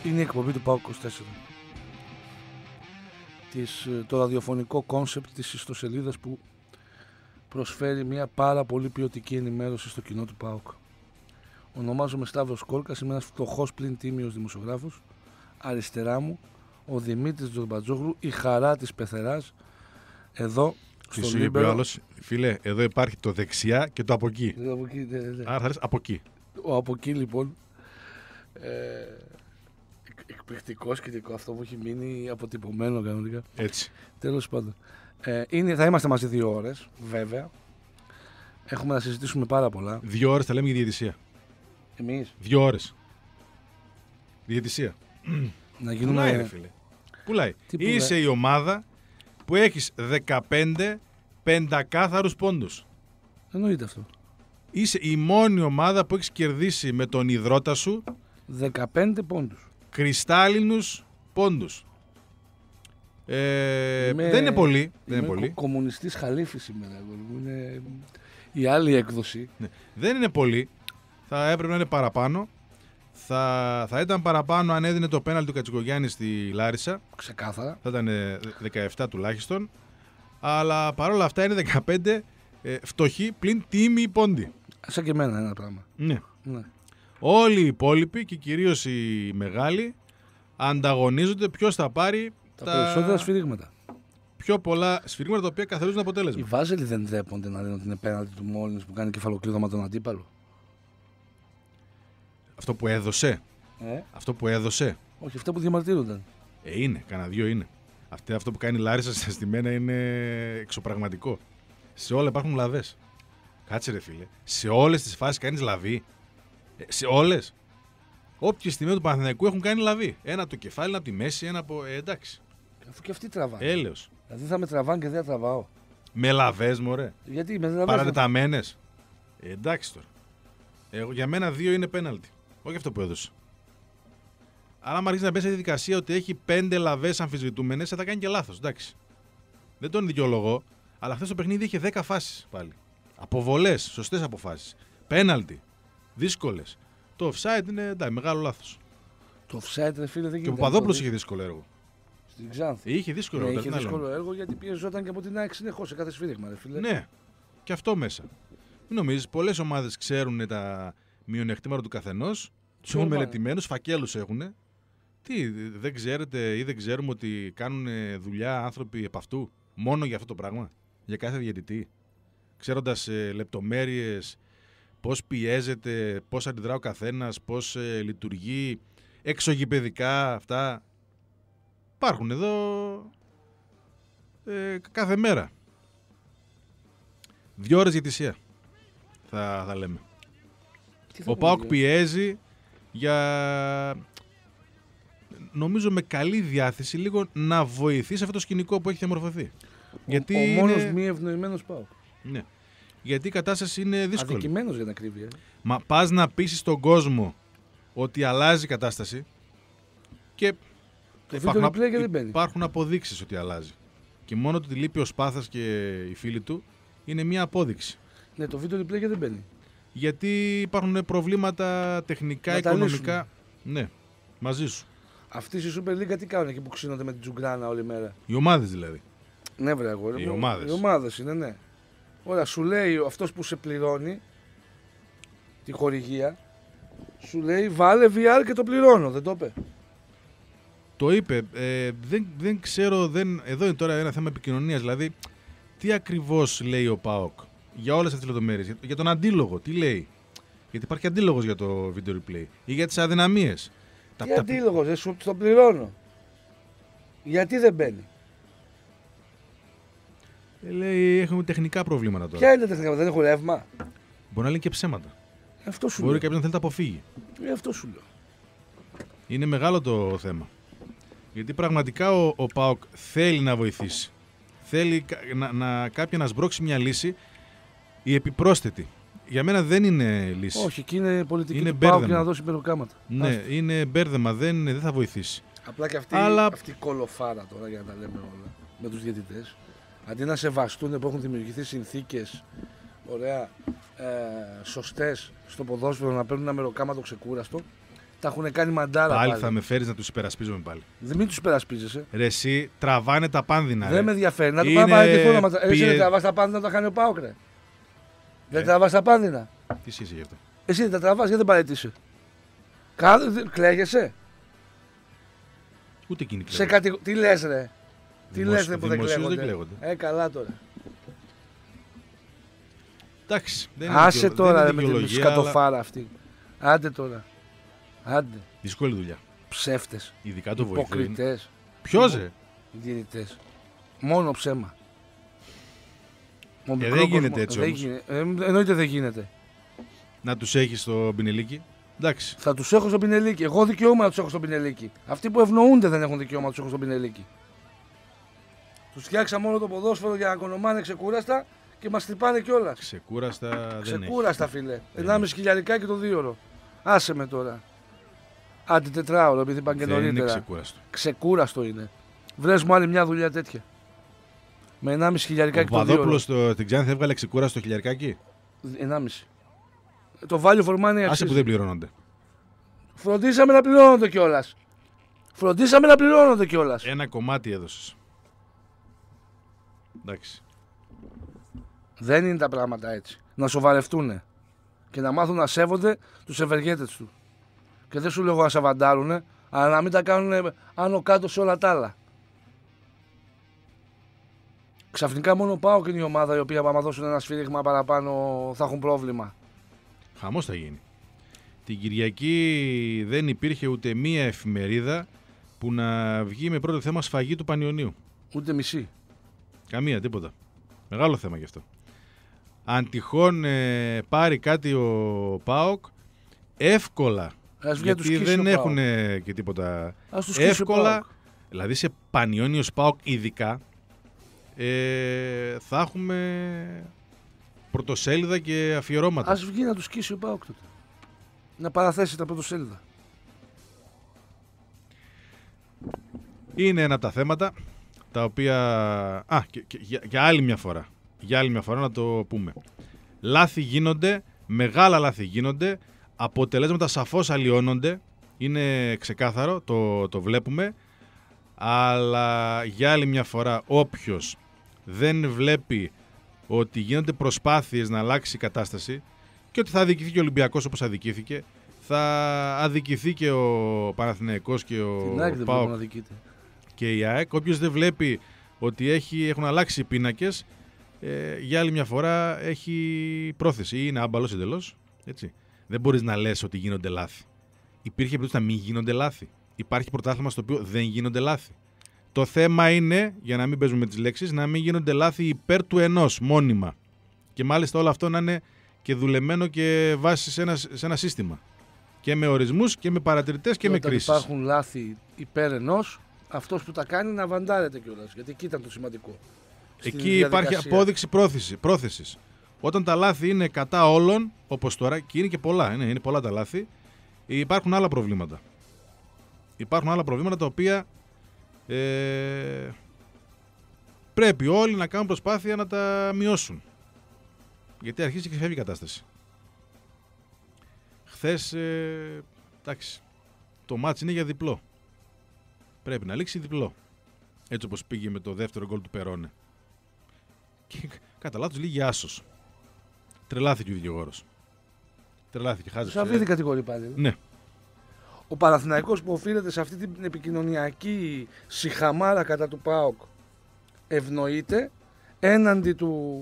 Είναι η εκπομπή του ΠΑΟΚ 24. Το ραδιοφωνικό κόνσεπτ της ιστοσελίδας που προσφέρει μια πάρα πολύ ποιοτική ενημέρωση στο κοινό του ΠΑΟΚ. Ονομάζομαι Σταύρος Κόρκας, είμαι ένας φτωχός πλην τίμιος δημοσιογράφος. Αριστερά μου ο Δημήτρης Τζορμπατζόγλου, η χαρά της πεθεράς, εδώ στο Λίμπερο. Φίλε, εδώ υπάρχει το δεξιά και το από εκεί. Άρα θα λες από εκεί. Ο από εκεί λοιπόν, εκπληκτικό σκηνικό, αυτό που έχει μείνει αποτυπωμένο κανονικά. Έτσι. Τέλος πάντων. Θα είμαστε μαζί 2 ώρες, βέβαια. Έχουμε να συζητήσουμε πάρα πολλά. 2 ώρες θα λέμε για διαιτησία. Εμείς. 2 ώρες. Διαιτησία. Να γίνουμε. Πουλάει, φίλε. Πουλάει. Είσαι η ομάδα που έχεις 15 πεντακάθαρους πόντους. Εννοείται αυτό. Είσαι η μόνη ομάδα που έχεις κερδίσει με τον ιδρώτα σου 15 πόντους. Κρυστάλλινους πόντους. Δεν είναι πολύ. Δεν είναι πολύ. Κομμουνιστής Χαλίφης σήμερα. Είναι η άλλη έκδοση. Ναι. Δεν είναι πολύ. Θα έπρεπε να είναι παραπάνω. Θα ήταν παραπάνω αν έδινε το πέναλτι του Κατσικογιάννη στη Λάρισα. Ξεκάθαρα. Θα ήταν 17 τουλάχιστον. Αλλά παρόλα αυτά είναι 15 φτωχοί πλην τίμοι πόντι. Σαν και εμένα ένα πράγμα. Ναι. Ναι. Όλοι οι υπόλοιποι και κυρίως οι μεγάλοι ανταγωνίζονται ποιος θα πάρει τα περισσότερα σφυρίγματα. Πιο πολλά σφυρίγματα τα οποία καθορίζουν αποτέλεσμα. Οι Βάζελοι δεν δέπονται να λένε ότι είναι πέναλτι του Μόλινς που κάνει κεφαλοκλείδωμα τον αντίπαλο. Αυτό που έδωσε. Αυτό που έδωσε. Όχι, αυτά που διαμαρτύρονταν. Είναι, κανένα 2 είναι. Αυτό που κάνει η Λάρισα στη μένα είναι εξωπραγματικό. Σε όλα υπάρχουν λαβές. Κάτσε ρε φίλε. Σε όλες τις φάσεις κάνεις λαβή. Σε όλες. Όποιες στιγμές του Παναθηναϊκού έχουν κάνει λαβή. Ένα από το κεφάλι, ένα από τη μέση, ένα από. Εντάξει. Αφού και αυτοί τραβάνε. Έλεος. Δηλαδή θα με τραβάνε και δεν τραβάω. Με λαβές, μωρέ. Γιατί με λαβές. Παρατεταμένες. Εντάξει τώρα. Για μένα 2 είναι πέναλτι. Όχι αυτό που έδωσε. Αν αρχίσει να μπει σε διαδικασία ότι έχει 5 λαβές αμφισβητούμενες, θα τα κάνει και λάθος. Εντάξει. Δεν τον δικαιολογώ, αλλά χθες το παιχνίδι είχε 10 φάσεις πάλι. Αποβολές, σωστές αποφάσεις. Πέναλτι. Δύσκολες. Το offside είναι εντάξει, μεγάλο λάθος. Το offside, ρε φίλε, δεν γίνεται. Και ο Παπαδόπουλος είχε δύσκολο έργο. Στην Ξάνθη. Είχε δύσκολο έργο. Είχε δύσκολο έργο γιατί πιεζόταν και από την ΑΕΚ συνεχώς σε κάθε σφύριγμα, ρε φίλε. Ναι, και αυτό μέσα. Μην νομίζεις, πολλές ομάδες ξέρουν τα μειονεκτήματα του καθενός, τους έχουν μελετημένους, φακέλους έχουν. Τι, δεν ξέρετε ή δεν ξέρουμε ότι κάνουν δουλειά άνθρωποι επ' αυτού, μόνο για αυτό το πράγμα, για κάθε διαιτητή. Ξέροντας λεπτομέρειες, πώς πιέζεται, πώς αντιδρά ο καθένας, πώς λειτουργεί, εξωγηπαιδικά αυτά. Υπάρχουν εδώ κάθε μέρα. 2 ώρες διαιτησία θα λέμε. Ο ΠΑΟΚ πιέζει για, νομίζω με καλή διάθεση, λίγο να βοηθήσει αυτό το σκηνικό που έχει διαμορφωθεί. Ο μόνος μη ευνοημένος ΠΑΟΚ. Ναι. Γιατί η κατάσταση είναι δύσκολη. Αδικημένος για να κρύβει. Μα πας να πείσεις τον κόσμο ότι αλλάζει η κατάσταση και υπάρχουν αποδείξεις ότι αλλάζει. Και μόνο ότι λείπει ο Σπάθας και οι φίλοι του είναι μια απόδειξη. Ναι, το βίντεο replay δεν μπαίνει. Γιατί υπάρχουν προβλήματα τεχνικά, οικονομικά. Ναι, μαζί σου. Αυτοί στη Super League τι κάνουν εκεί που ξύνονται με την Τζουγκράνα όλη μέρα. Οι ομάδες δηλαδή. Ναι, βρε αγόρι. Οι ομάδες. Οι ομάδες είναι, ναι. Ωραία, σου λέει αυτός που σε πληρώνει τη χορηγία, σου λέει βάλε VR και το πληρώνω. Δεν το είπε. Το είπε. Δεν ξέρω. Εδώ είναι τώρα ένα θέμα επικοινωνίας. Δηλαδή, τι ακριβώς λέει ο ΠΑΟΚ για όλες αυτές τις λεπτομέρειες. Για τον αντίλογο, τι λέει. Γιατί υπάρχει αντίλογος για το video replay ή για τις αδυναμίες. Τι αντίλογος, δεν σου το πληρώνω. Γιατί δεν μπαίνει. Λέει έχουμε τεχνικά προβλήματα τώρα. Ποια είναι τα τεχνικά, δεν έχω ρεύμα. Μπορεί να λέει και ψέματα. Αυτό σου Μπορεί λέω. κάποιον να θέλει να τα αποφύγει. Αυτό σου λέω. Είναι μεγάλο το θέμα. Γιατί πραγματικά ο ΠΑΟΚ θέλει να βοηθήσει. Θέλει κάποιον να σμπρώξει μια λύση, η επιπρόσθετη. Για μένα δεν είναι λύση. Όχι, και είναι πολιτική είναι του ΠΑΟΚ για να δώσει περοκάματα. Ναι, είναι μπέρδεμα, δεν θα βοηθήσει. Απλά και αυτή η κολοφάρα τώρα, για να τα λέμε όλα, με τους διαιτητές, αντί να σεβαστούν που έχουν δημιουργηθεί συνθήκες ωραία, σωστές στο ποδόσφαιρο, να παίρνουν ένα μεροκάματο ξεκούραστο, Τα έχουν κάνει μαντάρα. Πάλι θα με φέρεις να τους υπερασπίζομαι πάλι. Δεν μην τους υπερασπίζεσαι. Ρε εσύ, τραβάνε τα πάνδυνα. Δεν με ενδιαφέρει. Να το πάμε παρατηθούν να μας. Εσύ δεν τραβάς τα πάνδυνα να τα κάνει ο ΠΑΟΚ, ρε. Δεν τραβάς τα πάνδυνα. Τι σχέση γι' αυτό. Εσύ δεν τα τραβάς, γιατί δεν παραιτήσει. Κλαίγεσαι. Ούτε εκείνη κλαίγονται. Τι λες, ρε. Τι λες, ρε, που δεν κλαίγονται. Καλά τώρα. Εντάξει. Άσε τώρα, ρε, με την σκατοφάρα αυτή. Άντε τώρα. Άντε. Δύσκολη δουλειά. Ψεύτες. Ειδικά το βοηθό. Υποκριτές. Ποιος, ρε. Διαιτητές. Μόνο ψέμα. Δεν γίνεται έτσι όμως. Εννοείται δεν γίνεται. Να τους έχεις στο Πινελίκι. Εντάξει. Θα τους έχω στο Πινελίκι. Εγώ δικαιώμα να τους έχω στο Πινελίκι. Αυτοί που ευνοούνται δεν έχουν δικαίωμα να τους έχω στο Πινελίκι. Τους φτιάξαμε όλο το ποδόσφαιρο για να κονομάνε ξεκούραστα και μας τρυπάνε κιόλας. Ξεκούραστα δεν έχει. Ξεκούραστα, φίλε. 1,5 χιλιαρικά και το 2ωρο. Άσε με τώρα. Άντε 4ωρο, επειδή είπαν και νωρίτερα. Δεν είναι ξεκούραστο. Ξεκούραστο είναι. Βρες μου άλλη μια δουλειά τέτοια. Με 1,5 χιλιαρικά και το 2ωρο. Ο Παπαδόπουλος στην Ξάνθη έβγαλε ξεκούραστο χιλιαρικάκι. 1,5. Το value for money αξίζει. Άσε που δεν πληρώνονται. Φροντίσαμε να πληρώνονται κιόλας. Φροντίσαμε να πληρώνονται κιόλας. Ένα κομμάτι έδωσες. Εντάξει. Δεν είναι τα πράγματα έτσι. Να σοβαρευτούν και να μάθουν να σέβονται τους ευεργέτες του. Και δεν σου λέω να σαβαντάρουνε, αλλά να μην τα κάνουν άνω κάτω σε όλα τα άλλα. Ξαφνικά μόνο πάω και είναι η ομάδα η οποία άμα δώσουν ένα σφύριγμα παραπάνω θα έχουν πρόβλημα. Χαμός θα γίνει. Την Κυριακή δεν υπήρχε ούτε μία εφημερίδα που να βγει με πρώτο θέμα σφαγή του Πανιωνίου. Ούτε μισή. Καμία, τίποτα. Μεγάλο θέμα γι' αυτό. Αν τυχόν πάρει κάτι ο ΠΑΟΚ, εύκολα, γιατί δεν έχουν και τίποτα, εύκολα, δηλαδή σε Πανιώνιος ΠΑΟΚ ειδικά, θα έχουμε πρωτοσέλιδα και αφιερώματα. Ας βγει να του σκίσει ο ΠΑΟΚ τότε. Να παραθέσει τα πρωτοσέλιδα. Είναι ένα από τα θέματα τα οποία... για άλλη μια φορά. Για άλλη μια φορά να το πούμε. Λάθη γίνονται, μεγάλα λάθη γίνονται, αποτελέσματα σαφώς αλλοιώνονται, είναι ξεκάθαρο, το βλέπουμε, αλλά για άλλη μια φορά όποιος δεν βλέπει ότι γίνονται προσπάθειες να αλλάξει η κατάσταση και ότι θα αδικηθεί και ο Ολυμπιακός όπως αδικήθηκε, θα αδικηθεί και ο Παναθηναϊκός και ο ΠΑΟΚ και η ΑΕΚ. Όποιος δεν βλέπει ότι έχουν αλλάξει οι πίνακες, για άλλη μια φορά έχει πρόθεση ή είναι άμπαλος εντελώς. Έτσι. Δεν μπορείς να λες ότι γίνονται λάθη. Υπήρχε περίπτωση να μην γίνονται λάθη. Υπάρχει πρωτάθλημα στο οποίο δεν γίνονται λάθη. Το θέμα είναι, για να μην παίζουμε με τις λέξεις, να μην γίνονται λάθη υπέρ του ενός μόνιμα. Και μάλιστα όλο αυτό να είναι και δουλεμένο και βάσει σε ένα σύστημα. Και με ορισμούς και με παρατηρητές και με κρίσεις. Όταν υπάρχουν λάθη υπέρ ενός, αυτός που τα κάνει να βαντάρεται κιόλας. Γιατί εκεί ήταν το σημαντικό. Εκεί υπάρχει απόδειξη πρόθεσης. Όταν τα λάθη είναι κατά όλων, όπως τώρα, και είναι και πολλά, είναι πολλά τα λάθη, υπάρχουν άλλα προβλήματα. Υπάρχουν άλλα προβλήματα τα οποία πρέπει όλοι να κάνουν προσπάθεια να τα μειώσουν. Γιατί αρχίζει και φεύγει η κατάσταση. Χθες, εντάξει, το μάτς είναι για διπλό. Πρέπει να λήξει διπλό. Έτσι όπως πήγε με το δεύτερο γκολ του Περόνε. Και κατά λάθος λίγη άσος. Τρελάθηκε ο δικηγόρος. Τρελάθηκε, χάζεψε. Σαββίδη κατηγορεί πάλι. Ναι. Ο Παναθηναϊκός που οφείλεται σε αυτή την επικοινωνιακή σιχαμάρα κατά του ΠΑΟΚ ευνοείται έναντι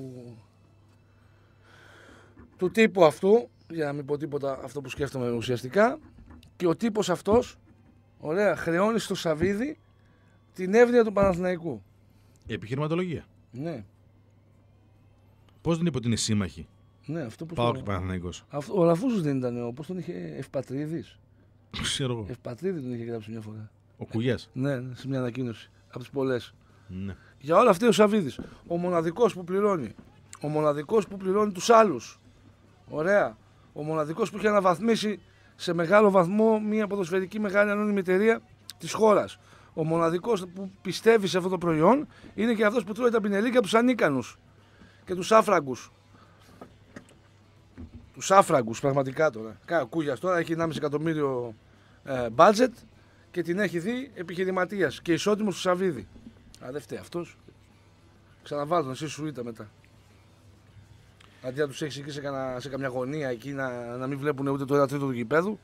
του τύπου αυτού, για να μην πω τίποτα αυτό που σκέφτομαι ουσιαστικά, και ο τύπος αυτός, ωραία, χρεώνει στο Σαββίδη την εύνοια του Παναθηναϊκού. Επιχειρηματολογία. Ναι. Πώς δεν είπε ότι είναι σύμμαχοι? Ναι, αυτό που ΠΑΟΚ και Παναθηναϊκός. Ο Λαφούζος δεν ήταν, πώς τον είχε, Ευπατρίδης. Ξέρω εγώ. Ευπατρίδη τον είχε γράψει μια φορά. Ο Κουγιάς. Ναι, σε μια ανακοίνωση. Από τις πολλές. Ναι. Για όλα αυτά ο Σαββίδης. Ο μοναδικός που πληρώνει. Ο μοναδικός που πληρώνει τους άλλους. Ωραία. Ο μοναδικός που έχει αναβαθμίσει σε μεγάλο βαθμό μια ποδοσφαιρική μεγάλη ανώνυμη εταιρεία της χώρας. Ο μοναδικός που πιστεύει σε αυτό το προϊόν είναι και αυτός που τρώει τα πινελίκια τους ανίκανους και τους άφραγκους. Τους άφραγκους, πραγματικά τώρα. Κούγιας τώρα έχει 1,5 εκατομμύριο budget και την έχει δει επιχειρηματίας και ισότιμος του Σαββίδη. Δεν φταίει αυτός. Ξαναβάλω τον εσύ σουίτα μετά. Αντί να τους έχεις εκεί σε καμιά γωνία εκεί να μην βλέπουν ούτε το 1 τρίτο του γηπέδου.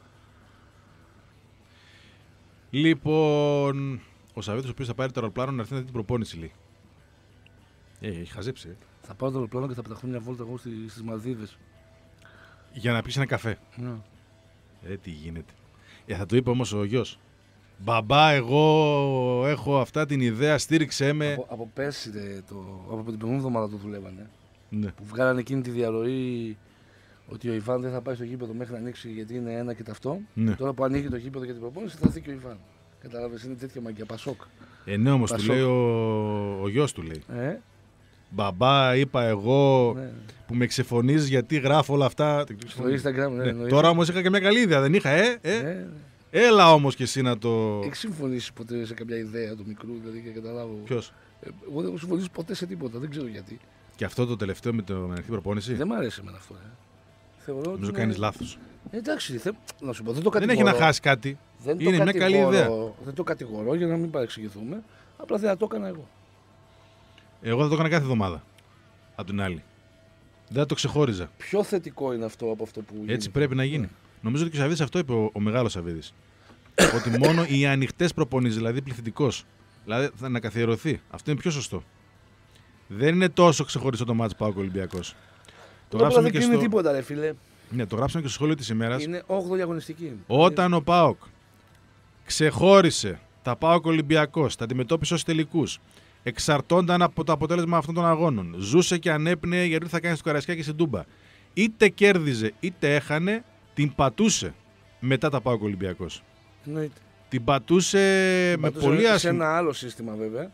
Λοιπόν, ο Σαββίδης ο οποίος θα πάρει το αεροπλάνο να έρθει να δει την προπόνηση, λέει. Έχει χαζέψει. Θα πάω το αεροπλάνο και θα πεταχτώ μια βόλτα εγώ στις Μαλδίβες. Για να πεις ένα καφέ. Ναι. Τι γίνεται. Θα του είπε όμως ο γιος. Μπαμπά, εγώ έχω αυτά την ιδέα, στήριξέ με. Από πέρσι, από την προηγούμενη εβδομάδα το δουλεύανε. Ναι. Που βγάλανε εκείνη τη διαρροή ότι ο Ιβάν δεν θα πάει στο γήπεδο μέχρι να ανοίξει γιατί είναι ένα και ταυτό. Ναι. Τώρα που ανοίγει το γήπεδο για την προπόνηση θα έρθει και ο Ιβάν. Κατάλαβες, είναι τέτοια μαγκιά, Πασόκ. Ναι, όμως του λέει ο γιος του λέει. Μπαμπά, είπα εγώ, ναι, που με ξεφωνίζεις γιατί γράφω όλα αυτά. Στο Instagram, ναι. Τώρα όμως είχα και μια καλή ιδέα, δεν είχα, ναι. Έλα όμως και εσύ να το. Έχεις συμφωνήσει ποτέ σε κάποια ιδέα του μικρού, δηλαδή και καταλάβω. Ποιος? Εγώ δεν έχω συμφωνήσει ποτέ σε τίποτα, δεν ξέρω γιατί. Και αυτό το τελευταίο με την ανοιχτή προπόνηση. Δεν μ' αρέσει εμένα αυτό. Θεωρώ νομίζω κάνεις λάθος. Εντάξει, να σου πω, δεν το κατηγορώ. Δεν έχει να χάσει κάτι. Είναι μια καλή ιδέα. Δεν το κατηγορώ για να μην παρεξηγηθούμε. Απλά δεν θα το έκανα εγώ. Εγώ θα το έκανα κάθε εβδομάδα. Απ' την άλλη. Δεν θα το ξεχώριζα. Πιο θετικό είναι αυτό από αυτό που γίνεται. Έτσι πρέπει να γίνει. Νομίζω ότι και ο Σαββίδης αυτό είπε ο μεγάλος Σαββίδης. Ότι μόνο οι ανοιχτές προπονήσεις, δηλαδή πληθυντικός, δηλαδή θα να καθιερωθεί. Αυτό είναι πιο σωστό. Δεν είναι τόσο ξεχωριστό το μάτς ΠΑΟΚ Ολυμπιακός. Το γράψαμε και στο. Τίποτα, ρε φίλε. Ναι, το γράψαμε και στο σχόλιο της ημέρας. Είναι 8η αγωνιστική. Όταν ο ΠΑΟΚ ξεχώρισε τα ΠΑΟΚ Ολυμπιακός, τα αντιμετώπισε ως τελικούς, εξαρτώνταν από το αποτέλεσμα αυτών των αγώνων, ζούσε και ανέπνεε γιατί θα κάνει στο Καραϊσκάκι και στην Τούμπα. Είτε κέρδιζε είτε έχανε, την πατούσε μετά τα ΠΑΟΚ Ολυμπιακός. Εννοείται. Την πατούσε με πολύ άσχημα. Σε ένα άλλο σύστημα βέβαια.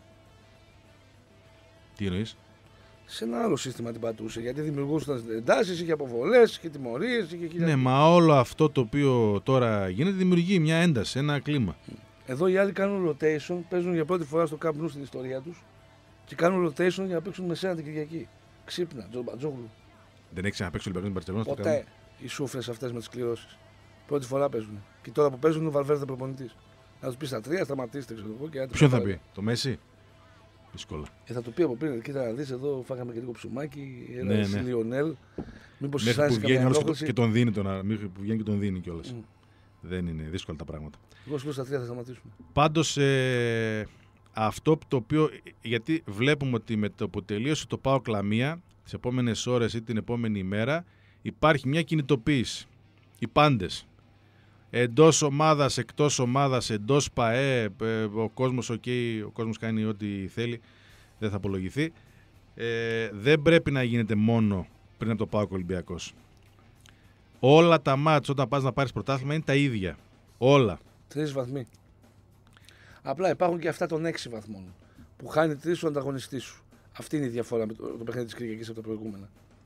Τι εννοείς? Σε ένα άλλο σύστημα την πατούσε. Γιατί δημιουργούσαν εντάσεις, είχε αποβολές, είχε τιμωρίες. Ναι, μα όλο αυτό το οποίο τώρα γίνεται δημιουργεί μια ένταση, ένα κλίμα. Εδώ οι άλλοι κάνουν rotation, παίζουν για πρώτη φορά στο Camp Nou στην ιστορία τους και κάνουν rotation για να παίξουν μεσαία την Κυριακή. Ξύπνα, Τζόγλου. Δεν έχει ξαναπαίξει ο Ολυμπιακός με την Μπαρτσελόνα? Ποτέ οι σούφρες αυτές με τις κληρώσεις. Πρώτη φορά παίζουν. Και τώρα που παίζουν είναι ο Βαλβέρδε προπονητής. Να του πει στα 3, σταματήστε, ξέρω εγώ. Ποιον θα πει, το Μέση? Δύσκολα. Θα του πει από πριν, κοίτα να δεις εδώ, φάγαμε και λίγο ψουμάκι. Ναι. Λιονέλ. Μήπως μέχρι που βγαίνει όλος και τον δίνει, που βγαίνει και τον δίνει κιόλας. Δεν είναι δύσκολα τα πράγματα. Εγώ σου λέω στα 3 θα σταματήσουμε. Πάντως αυτό το οποίο. Γιατί βλέπουμε ότι με το που τελείωσε το ΠΑΟΚ Λαμία, τις επόμενες ώρες ή την επόμενη ημέρα, υπάρχει μια κινητοποίηση. Οι πάντες. Εντός ομάδας, εκτός ομάδας, εντός ΠΑΕ, ο κόσμος ο κόσμος κάνει ό,τι θέλει, δεν θα απολογηθεί. Δεν πρέπει να γίνεται μόνο πριν από το ΠΑΟΚ Ολυμπιακός. Όλα τα μάτς όταν πας να πάρεις πρωτάθλημα είναι τα ίδια. Όλα. 3 βαθμοί. Απλά υπάρχουν και αυτά των 6 βαθμών. Που χάνει 3 ο ανταγωνιστής σου. Αυτή είναι η διαφορά με το παιχνίδι της Κυριακής από τα προηγούμενα.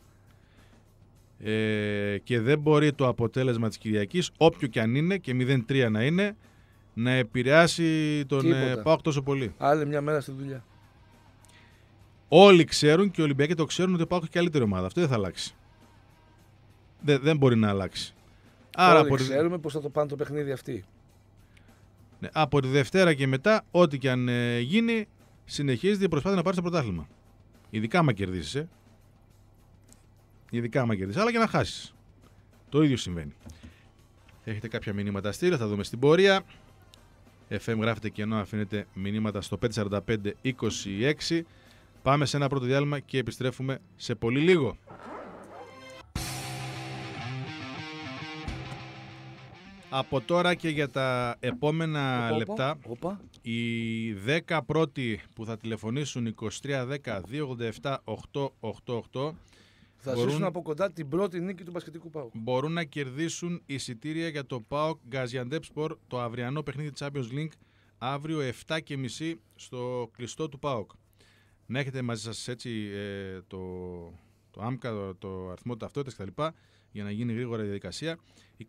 Και δεν μπορεί το αποτέλεσμα της Κυριακής, όποιο και αν είναι και 0-3 να είναι, να επηρεάσει τον ΠΑΟΚ τόσο πολύ. Άλλη μια μέρα στη δουλειά. Όλοι ξέρουν και οι Ολυμπιακοί το ξέρουν ότι ο ΠΑΟΚ έχει καλύτερη ομάδα. Αυτό δεν θα αλλάξει. Δεν μπορεί να αλλάξει. Άρα όλοι ξέρουμε πώς θα το πάνε το παιχνίδι αυτοί. Ναι, από τη Δευτέρα και μετά, ό,τι και αν γίνει, συνεχίζεται η προσπάθεια να πάρει το πρωτάθλημα. Ειδικά άμα κερδίσεις. Ειδικά άμα κερδίσεις, αλλά και να χάσεις. Το ίδιο συμβαίνει. Έχετε κάποια μηνύματα στήρια, θα δούμε στην πορεία. FM γράφετε και ενώ αφήνετε μηνύματα στο 545-26. Πάμε σε ένα πρώτο διάλειμμα και επιστρέφουμε σε πολύ λίγο. Από τώρα και για τα επόμενα λεπτά, οι 10 πρώτοι που θα τηλεφωνήσουν 2310-287-888 θα ζήσουν από κοντά την πρώτη νίκη του μπασκετικού ΠΑΟΚ. Μπορούν να κερδίσουν εισιτήρια για το ΠΑΟΚ Γκαζιαντέπспορ, το αυριανό παιχνίδι Champions League, αύριο 7:30 στο κλειστό του ΠΑΟΚ. Να έχετε μαζί σας έτσι το άμκα, το αριθμό του ταυτότητας κτλ. Για να γίνει γρήγορα η διαδικασία.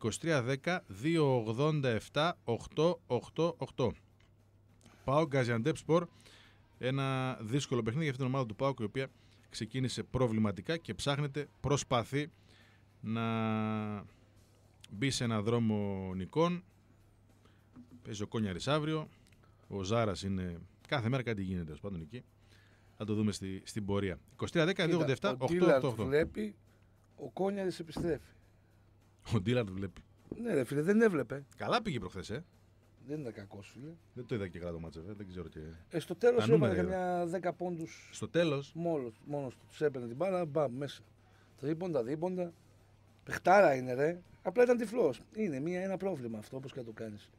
2310-287-888. ΠΑΟΚ Γκαζιαντέπспορ, ένα δύσκολο παιχνίδι για αυτήν την ομάδα του ΠΑΟΚ, η οποία ξεκίνησε προβληματικά και προσπαθεί να μπει σε ένα δρόμο νικών. Παίζει ο Κόνιαρης αύριο. Ο Ζάρας είναι. Κάθε μέρα κάτι γίνεται, ως πάντων εκεί. Θα το δούμε στην πορεία. 23-10-287-888. Ο Ντίλαρντ βλέπει, ο Κόνιαρης επιστρέφει. Ο Ντίλαρντ βλέπει. Ναι, ρε φίλε, δεν έβλεπε. Καλά πήγε προχθές, Δεν ήταν κακός, φίλε. Δεν το είδα και καλά το μάτσε, δεν ξέρω τι. Στο τέλος έβαλε καμιά 10 πόντους. Στο τέλος. Μόνος του. Τους έπαιρνε την μπάλα, μπαμ, μέσα. Τρίποντα, δίποντα. Παιχτάρα είναι, ρε. Απλά ήταν τυφλός. Είναι ένα πρόβλημα αυτό, όπως και να το κάνεις.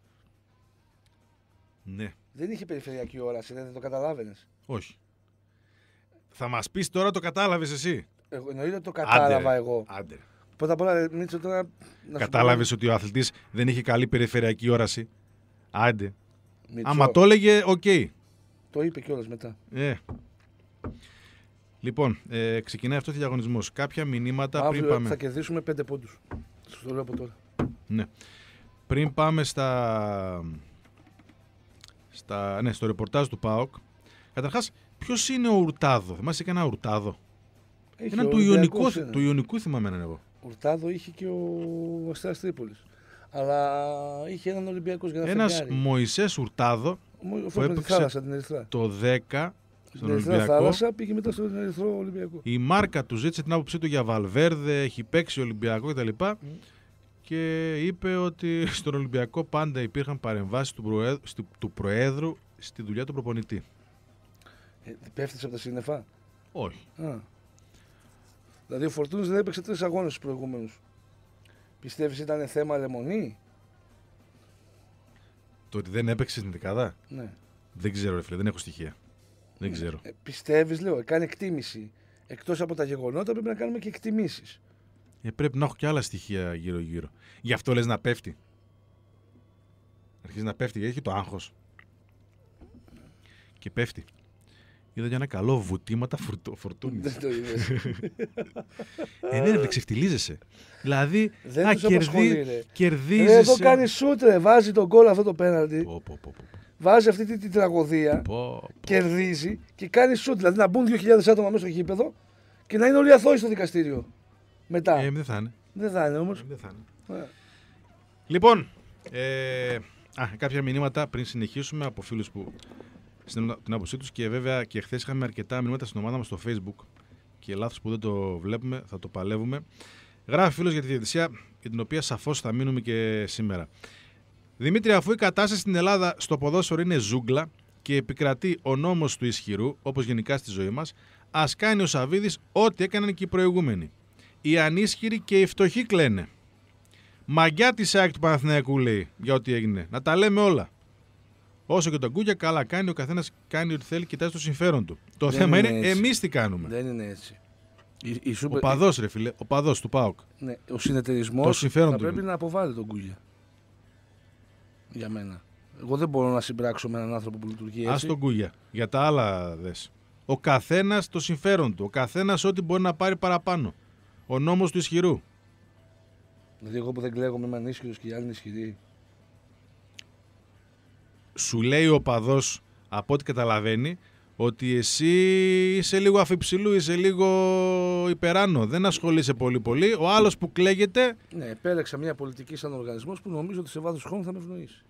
Ναι. Δεν είχε περιφερειακή όραση, δεν το καταλάβαινες. Όχι. Θα μας πεις τώρα το κατάλαβες εσύ. Εννοείται το κατάλαβα εγώ. Άντε. Πρώτα απ' όλα, Μίτσο, τώρα. Κατάλαβες ότι ο αθλητής δεν είχε καλή περιφερειακή όραση. Άντε. Μίτσο, Άμα το έλεγε, οκ. Το είπε κιόλας μετά. Λοιπόν, ξεκινάει αυτό ο διαγωνισμός. Κάποια μηνύματα Αύριο πριν πάμε. Θα κερδίσουμε 5 πόντους. Σας το λέω από τώρα. Ναι. Πριν πάμε στο ρεπορτάζ του ΠΑΟΚ. Καταρχάς, ποιος είναι ο Ουρτάδο? Θυμάσαι κανένα Ουρτάδο? Έναν του Ιωνικού θυμάμαι έναν εγώ. Ουρτάδο είχε και ο Αστέρας Τρίπολης. Αλλά είχε έναν Ολυμπιακός για να φεγγάρει. Ένας Μωυσές Ουρτάδο που έπαιξε το 10 στον Ολυμπιακό. Θάλασσα, πήγε μετά στον Ερυθρό Ολυμπιακό. Η Μάρκα του ζήτησε την άποψή του για Βαλβέρδε, έχει παίξει Ολυμπιακό κτλ. Και είπε ότι στον Ολυμπιακό πάντα υπήρχαν παρεμβάσεις του Προέδρου στη δουλειά του προπονητή. Πέφτεις από τα σύννεφα? Όχι. Δηλαδή ο Φορτούνης δεν έπαιξε 3 αγώνες στους προηγούμενους. Πιστεύεις ήταν θέμα λεμονή? Το ότι δεν έπαιξε στην δεκάδα? Ναι. Δεν ξέρω, ρε φίλε, δεν έχω στοιχεία. Δεν ξέρω. Πιστεύεις, λέω, κάνει εκτίμηση. Εκτός από τα γεγονότα πρέπει να κάνουμε και εκτιμήσεις. Πρέπει να έχω και άλλα στοιχεία γύρω-γύρω. Γι' αυτό λες να πέφτει. Αρχίζει να πέφτει γιατί έχει το άγχος. Και πέφτει. Είδα για ένα καλό βουτήματα Φορτούνης. Δεν το είδες. Δεν ξεφτιλίζεσαι. Δηλαδή, δεν κερδίζεις. Εδώ κάνει σούτρε, βάζει τον γκολ αυτό το πέναλτι. Βάζει αυτή την τραγωδία. Κερδίζει και κάνει σούτ. Δηλαδή να μπουν 2.000 άτομα μέσα στο γήπεδο και να είναι όλοι αθώοι στο δικαστήριο. Μετά. Δεν θα είναι. Δεν θα είναι όμως. Λοιπόν, κάποια μηνύματα πριν συνεχίσουμε από φίλους που στέλνουν την άποψή τους και βέβαια και χθες είχαμε αρκετά μηνύματα στην ομάδα μας στο Facebook και λάθος που δεν το βλέπουμε, θα το παλεύουμε. Γράφει φίλος για τη διαιτησία για την οποία σαφώς θα μείνουμε και σήμερα. Δημήτρη, αφού η κατάσταση στην Ελλάδα στο ποδόσφαιρο είναι ζούγκλα και επικρατεί ο νόμος του ισχυρού, όπως γενικά στη ζωή μας, ας κάνει ο Σαββίδης ό,τι έκαναν και οι προηγούμενοι. Οι ανίσχυροι και οι φτωχοί κλαίνε. Μαγκιά της ΑΕΚ του Παναθηναϊκού, λέει, για ό,τι έγινε. Να τα λέμε όλα. Όσο και τον Κούγια, καλά κάνει, ο καθένας κάνει ό,τι θέλει, κοιτάζει το συμφέρον του. Το θέμα είναι εμείς τι κάνουμε. Δεν είναι έτσι. Ο παδός, ρε φίλε, ο παδός του ΠΑΟΚ. Ναι, ο συνεταιρισμός θα πρέπει να αποβάλει τον Κούγια. Για μένα. Εγώ δεν μπορώ να συμπράξω με έναν άνθρωπο που λειτουργεί έτσι. Ας τον Κούγια. Για τα άλλα δες. Ο καθένας το συμφέρον του. Ο καθένας ό,τι μπορεί να πάρει παραπάνω. Ο νόμος του ισχυρού. Δηλαδή, εγώ που δεν κλαίγομαι είμαι ανίσχυρος και οι άλλοι είναι ισχυροί. Σου λέει ο παδός, από ό,τι καταλαβαίνει, ότι εσύ είσαι λίγο αφιψηλού, είσαι λίγο υπεράνω. Δεν ασχολείσαι πολύ. Ο άλλος που κλαίγεται. Ναι, επέλεξα μια πολιτική σαν οργανισμός που νομίζω ότι σε βάθος χρόνου θα με ευνοήσει.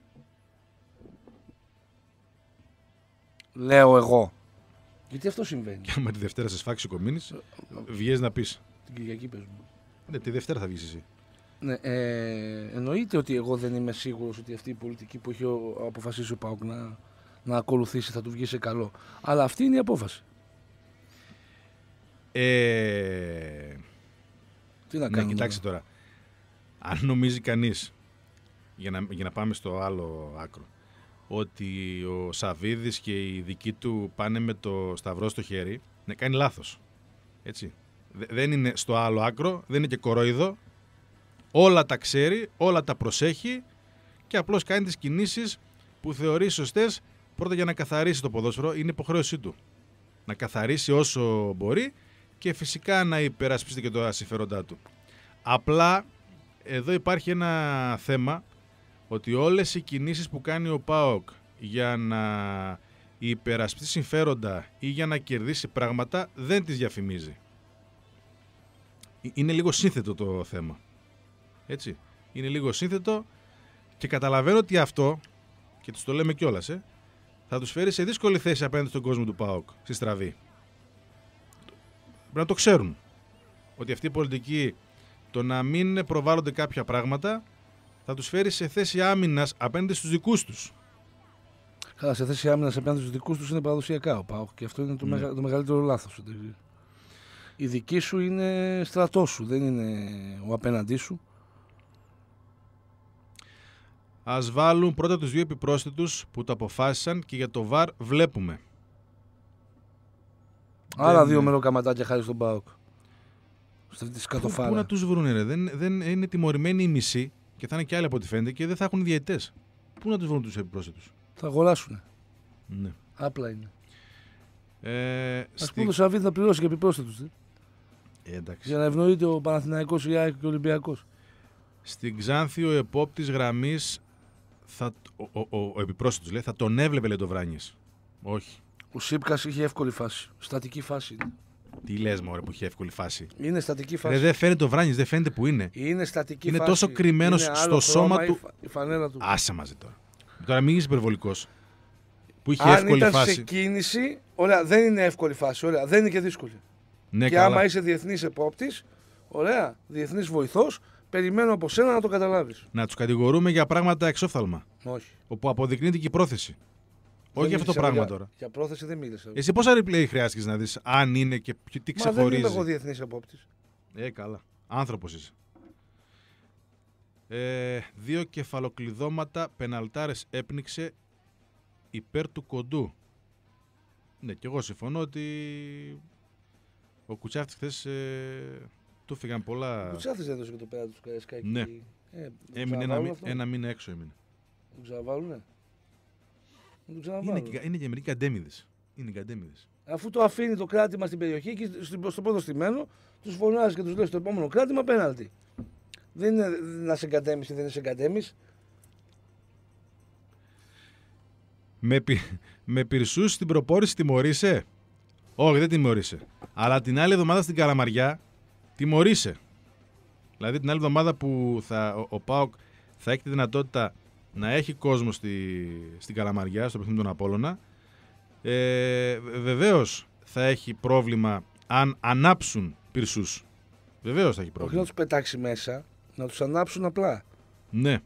Λέω εγώ. Γιατί αυτό συμβαίνει. Και άμα τη Δευτέρα σε σφάξει ο Κομίνης, βγες να πεις. Την Κυριακή παίζουμε. Ναι, τη Δευτέρα θα βγεις εσύ. Ναι, εννοείται ότι εγώ δεν είμαι σίγουρος ότι αυτή η πολιτική που έχει αποφασίσει ο ΠΑΟΚ να ακολουθήσει θα του βγει σε καλό. Αλλά αυτή είναι η απόφαση. Τι να κάνουμε. Κοιτάξτε τώρα. Αν νομίζει κανείς, για να πάμε στο άλλο άκρο, ότι ο Σαββίδης και οι δικοί του πάνε με το σταυρό στο χέρι, ναι, κάνει λάθος. Έτσι. Δεν είναι στο άλλο άκρο, δεν είναι και κορόιδο. Όλα τα ξέρει, όλα τα προσέχει και απλώς κάνει τις κινήσεις που θεωρεί σωστές, πρώτα για να καθαρίσει το ποδόσφαιρο, είναι υποχρέωσή του. Να καθαρίσει όσο μπορεί και φυσικά να υπερασπιστεί και τα συμφέροντά του. Απλά εδώ υπάρχει ένα θέμα, ότι όλες οι κινήσεις που κάνει ο ΠΑΟΚ για να υπερασπιστεί συμφέροντα ή για να κερδίσει πράγματα δεν τις διαφημίζει. Είναι λίγο σύνθετο το θέμα. Έτσι. Είναι λίγο σύνθετο και καταλαβαίνω ότι αυτό και τους το λέμε κιόλας, θα τους φέρει σε δύσκολη θέση απέναντι στον κόσμο του ΠΑΟΚ, στη στραβή. Πρέπει να το ξέρουν. Ότι αυτή η πολιτική, το να μην προβάλλονται κάποια πράγματα, θα τους φέρει σε θέση άμυνας απέναντι στους δικούς τους. Καλά, σε θέση άμυνας απέναντι στους δικούς τους είναι παραδοσιακά ο ΠΑΟΚ και αυτό είναι το μεγαλύτερο λάθος. Η δική σου είναι στρατός σου, δεν είναι ο απέναντί σου. Ας βάλουν πρώτα τους 2 επιπρόσθετους που το αποφάσισαν και για το ΒΑΡ βλέπουμε. Άλλα 2 μεροκαματάκια χάρη στον ΠΑΟΚ. Σε αυτή τη σκατοφάρα. Πού να τους βρούνε, ρε. Δεν είναι τιμωρημένοι οι μισοί και θα είναι και άλλοι από ό,τι φαίνεται και δεν θα έχουν διαιτητές. Πού να τους βρουν τους επιπρόσθετους. Θα αγοράσουνε. Ναι. Απλά είναι. Ας πούμε το Σαββίδι θα πληρώσει και επιπρόσθετους. Εντάξει. Για να ευνοείται ο Παναθηναϊκός, η ΑΕΚ και ο Ολυμπιακός. Στην Ξάνθη ο επόπτης γραμμής, ο επιπρόσθετος λέει, θα τον έβλεπε, λέει, το Βράνιες. Όχι. Ο Σίπκας είχε εύκολη φάση. Στατική φάση είναι. Τι λες, μωρέ, που είχε εύκολη φάση. Είναι στατική φάση. Δεν φαίνεται το Βράνιες, δεν φαίνεται που είναι. Είναι στατική είναι φάση. Τόσο κρυμμένος στο σώμα του. Η φανέλα του. Άσε μαζί τώρα. Τώρα μην είσαι υπερβολικός. Που είχε Αν εύκολη ήταν φάση. σε κίνηση, ωραία, δεν είναι εύκολη φάση. Ωραία, δεν είναι και δύσκολη. Ναι, και καλά. άμα είσαι διεθνής επόπτης, ωραία, διεθνής βοηθός, περιμένω από σένα να το καταλάβεις. Να τους κατηγορούμε για πράγματα εξόφθαλμα. Όχι. Όπου αποδεικνύεται και η πρόθεση. Όχι για αυτό το πράγμα τώρα. Για πρόθεση δεν μίλησα. Εσύ πόσα replay χρειάστηκες να δεις, αν είναι και τι ξεχωρίζει. Μα δεν είμαι εγώ διεθνής επόπτης. Καλά. Άνθρωπος είσαι. 2 κεφαλοκλειδώματα πεναλτάρες έπνιξε υπέρ του κοντού. Ναι, και εγώ συμφωνώ ότι ο Κουτσάφτης χθες του φύγαν πολλά. Ο Κουτσάφτης έδωσε και το πέρα του Καραϊσκάκη. Ναι. Ένα μήνα έξω έμεινε. Το ξαναβάλουνε. Είναι και μερικοί καντέμιδες. Είναι καντέμιδες. Αφού το αφήνει το κράτημα στην περιοχή και στο πρώτο στημένο, τους φωνάζει και τους λέει στο επόμενο κράτημα πέναλτι. Δεν είναι να σε εγκατέμιση, δεν είναι σε εγκατέμιση. Με Πυρσούς στην προπόνηση τιμωρείσαι. Όχι, δεν τιμωρείσαι. Αλλά την άλλη εβδομάδα στην Καλαμαριά τιμωρείσαι. Δηλαδή την άλλη εβδομάδα που ο ΠΑΟΚ θα έχει τη δυνατότητα να έχει κόσμο στην Καλαμαριά, στο παιχνίδι των Απόλλωνα, βεβαίως θα έχει πρόβλημα αν ανάψουν Πυρσούς. Βεβαίως θα έχει πρόβλημα. Όχι να τους πετάξει μέσα, να τους ανάψουν απλά. Ναι.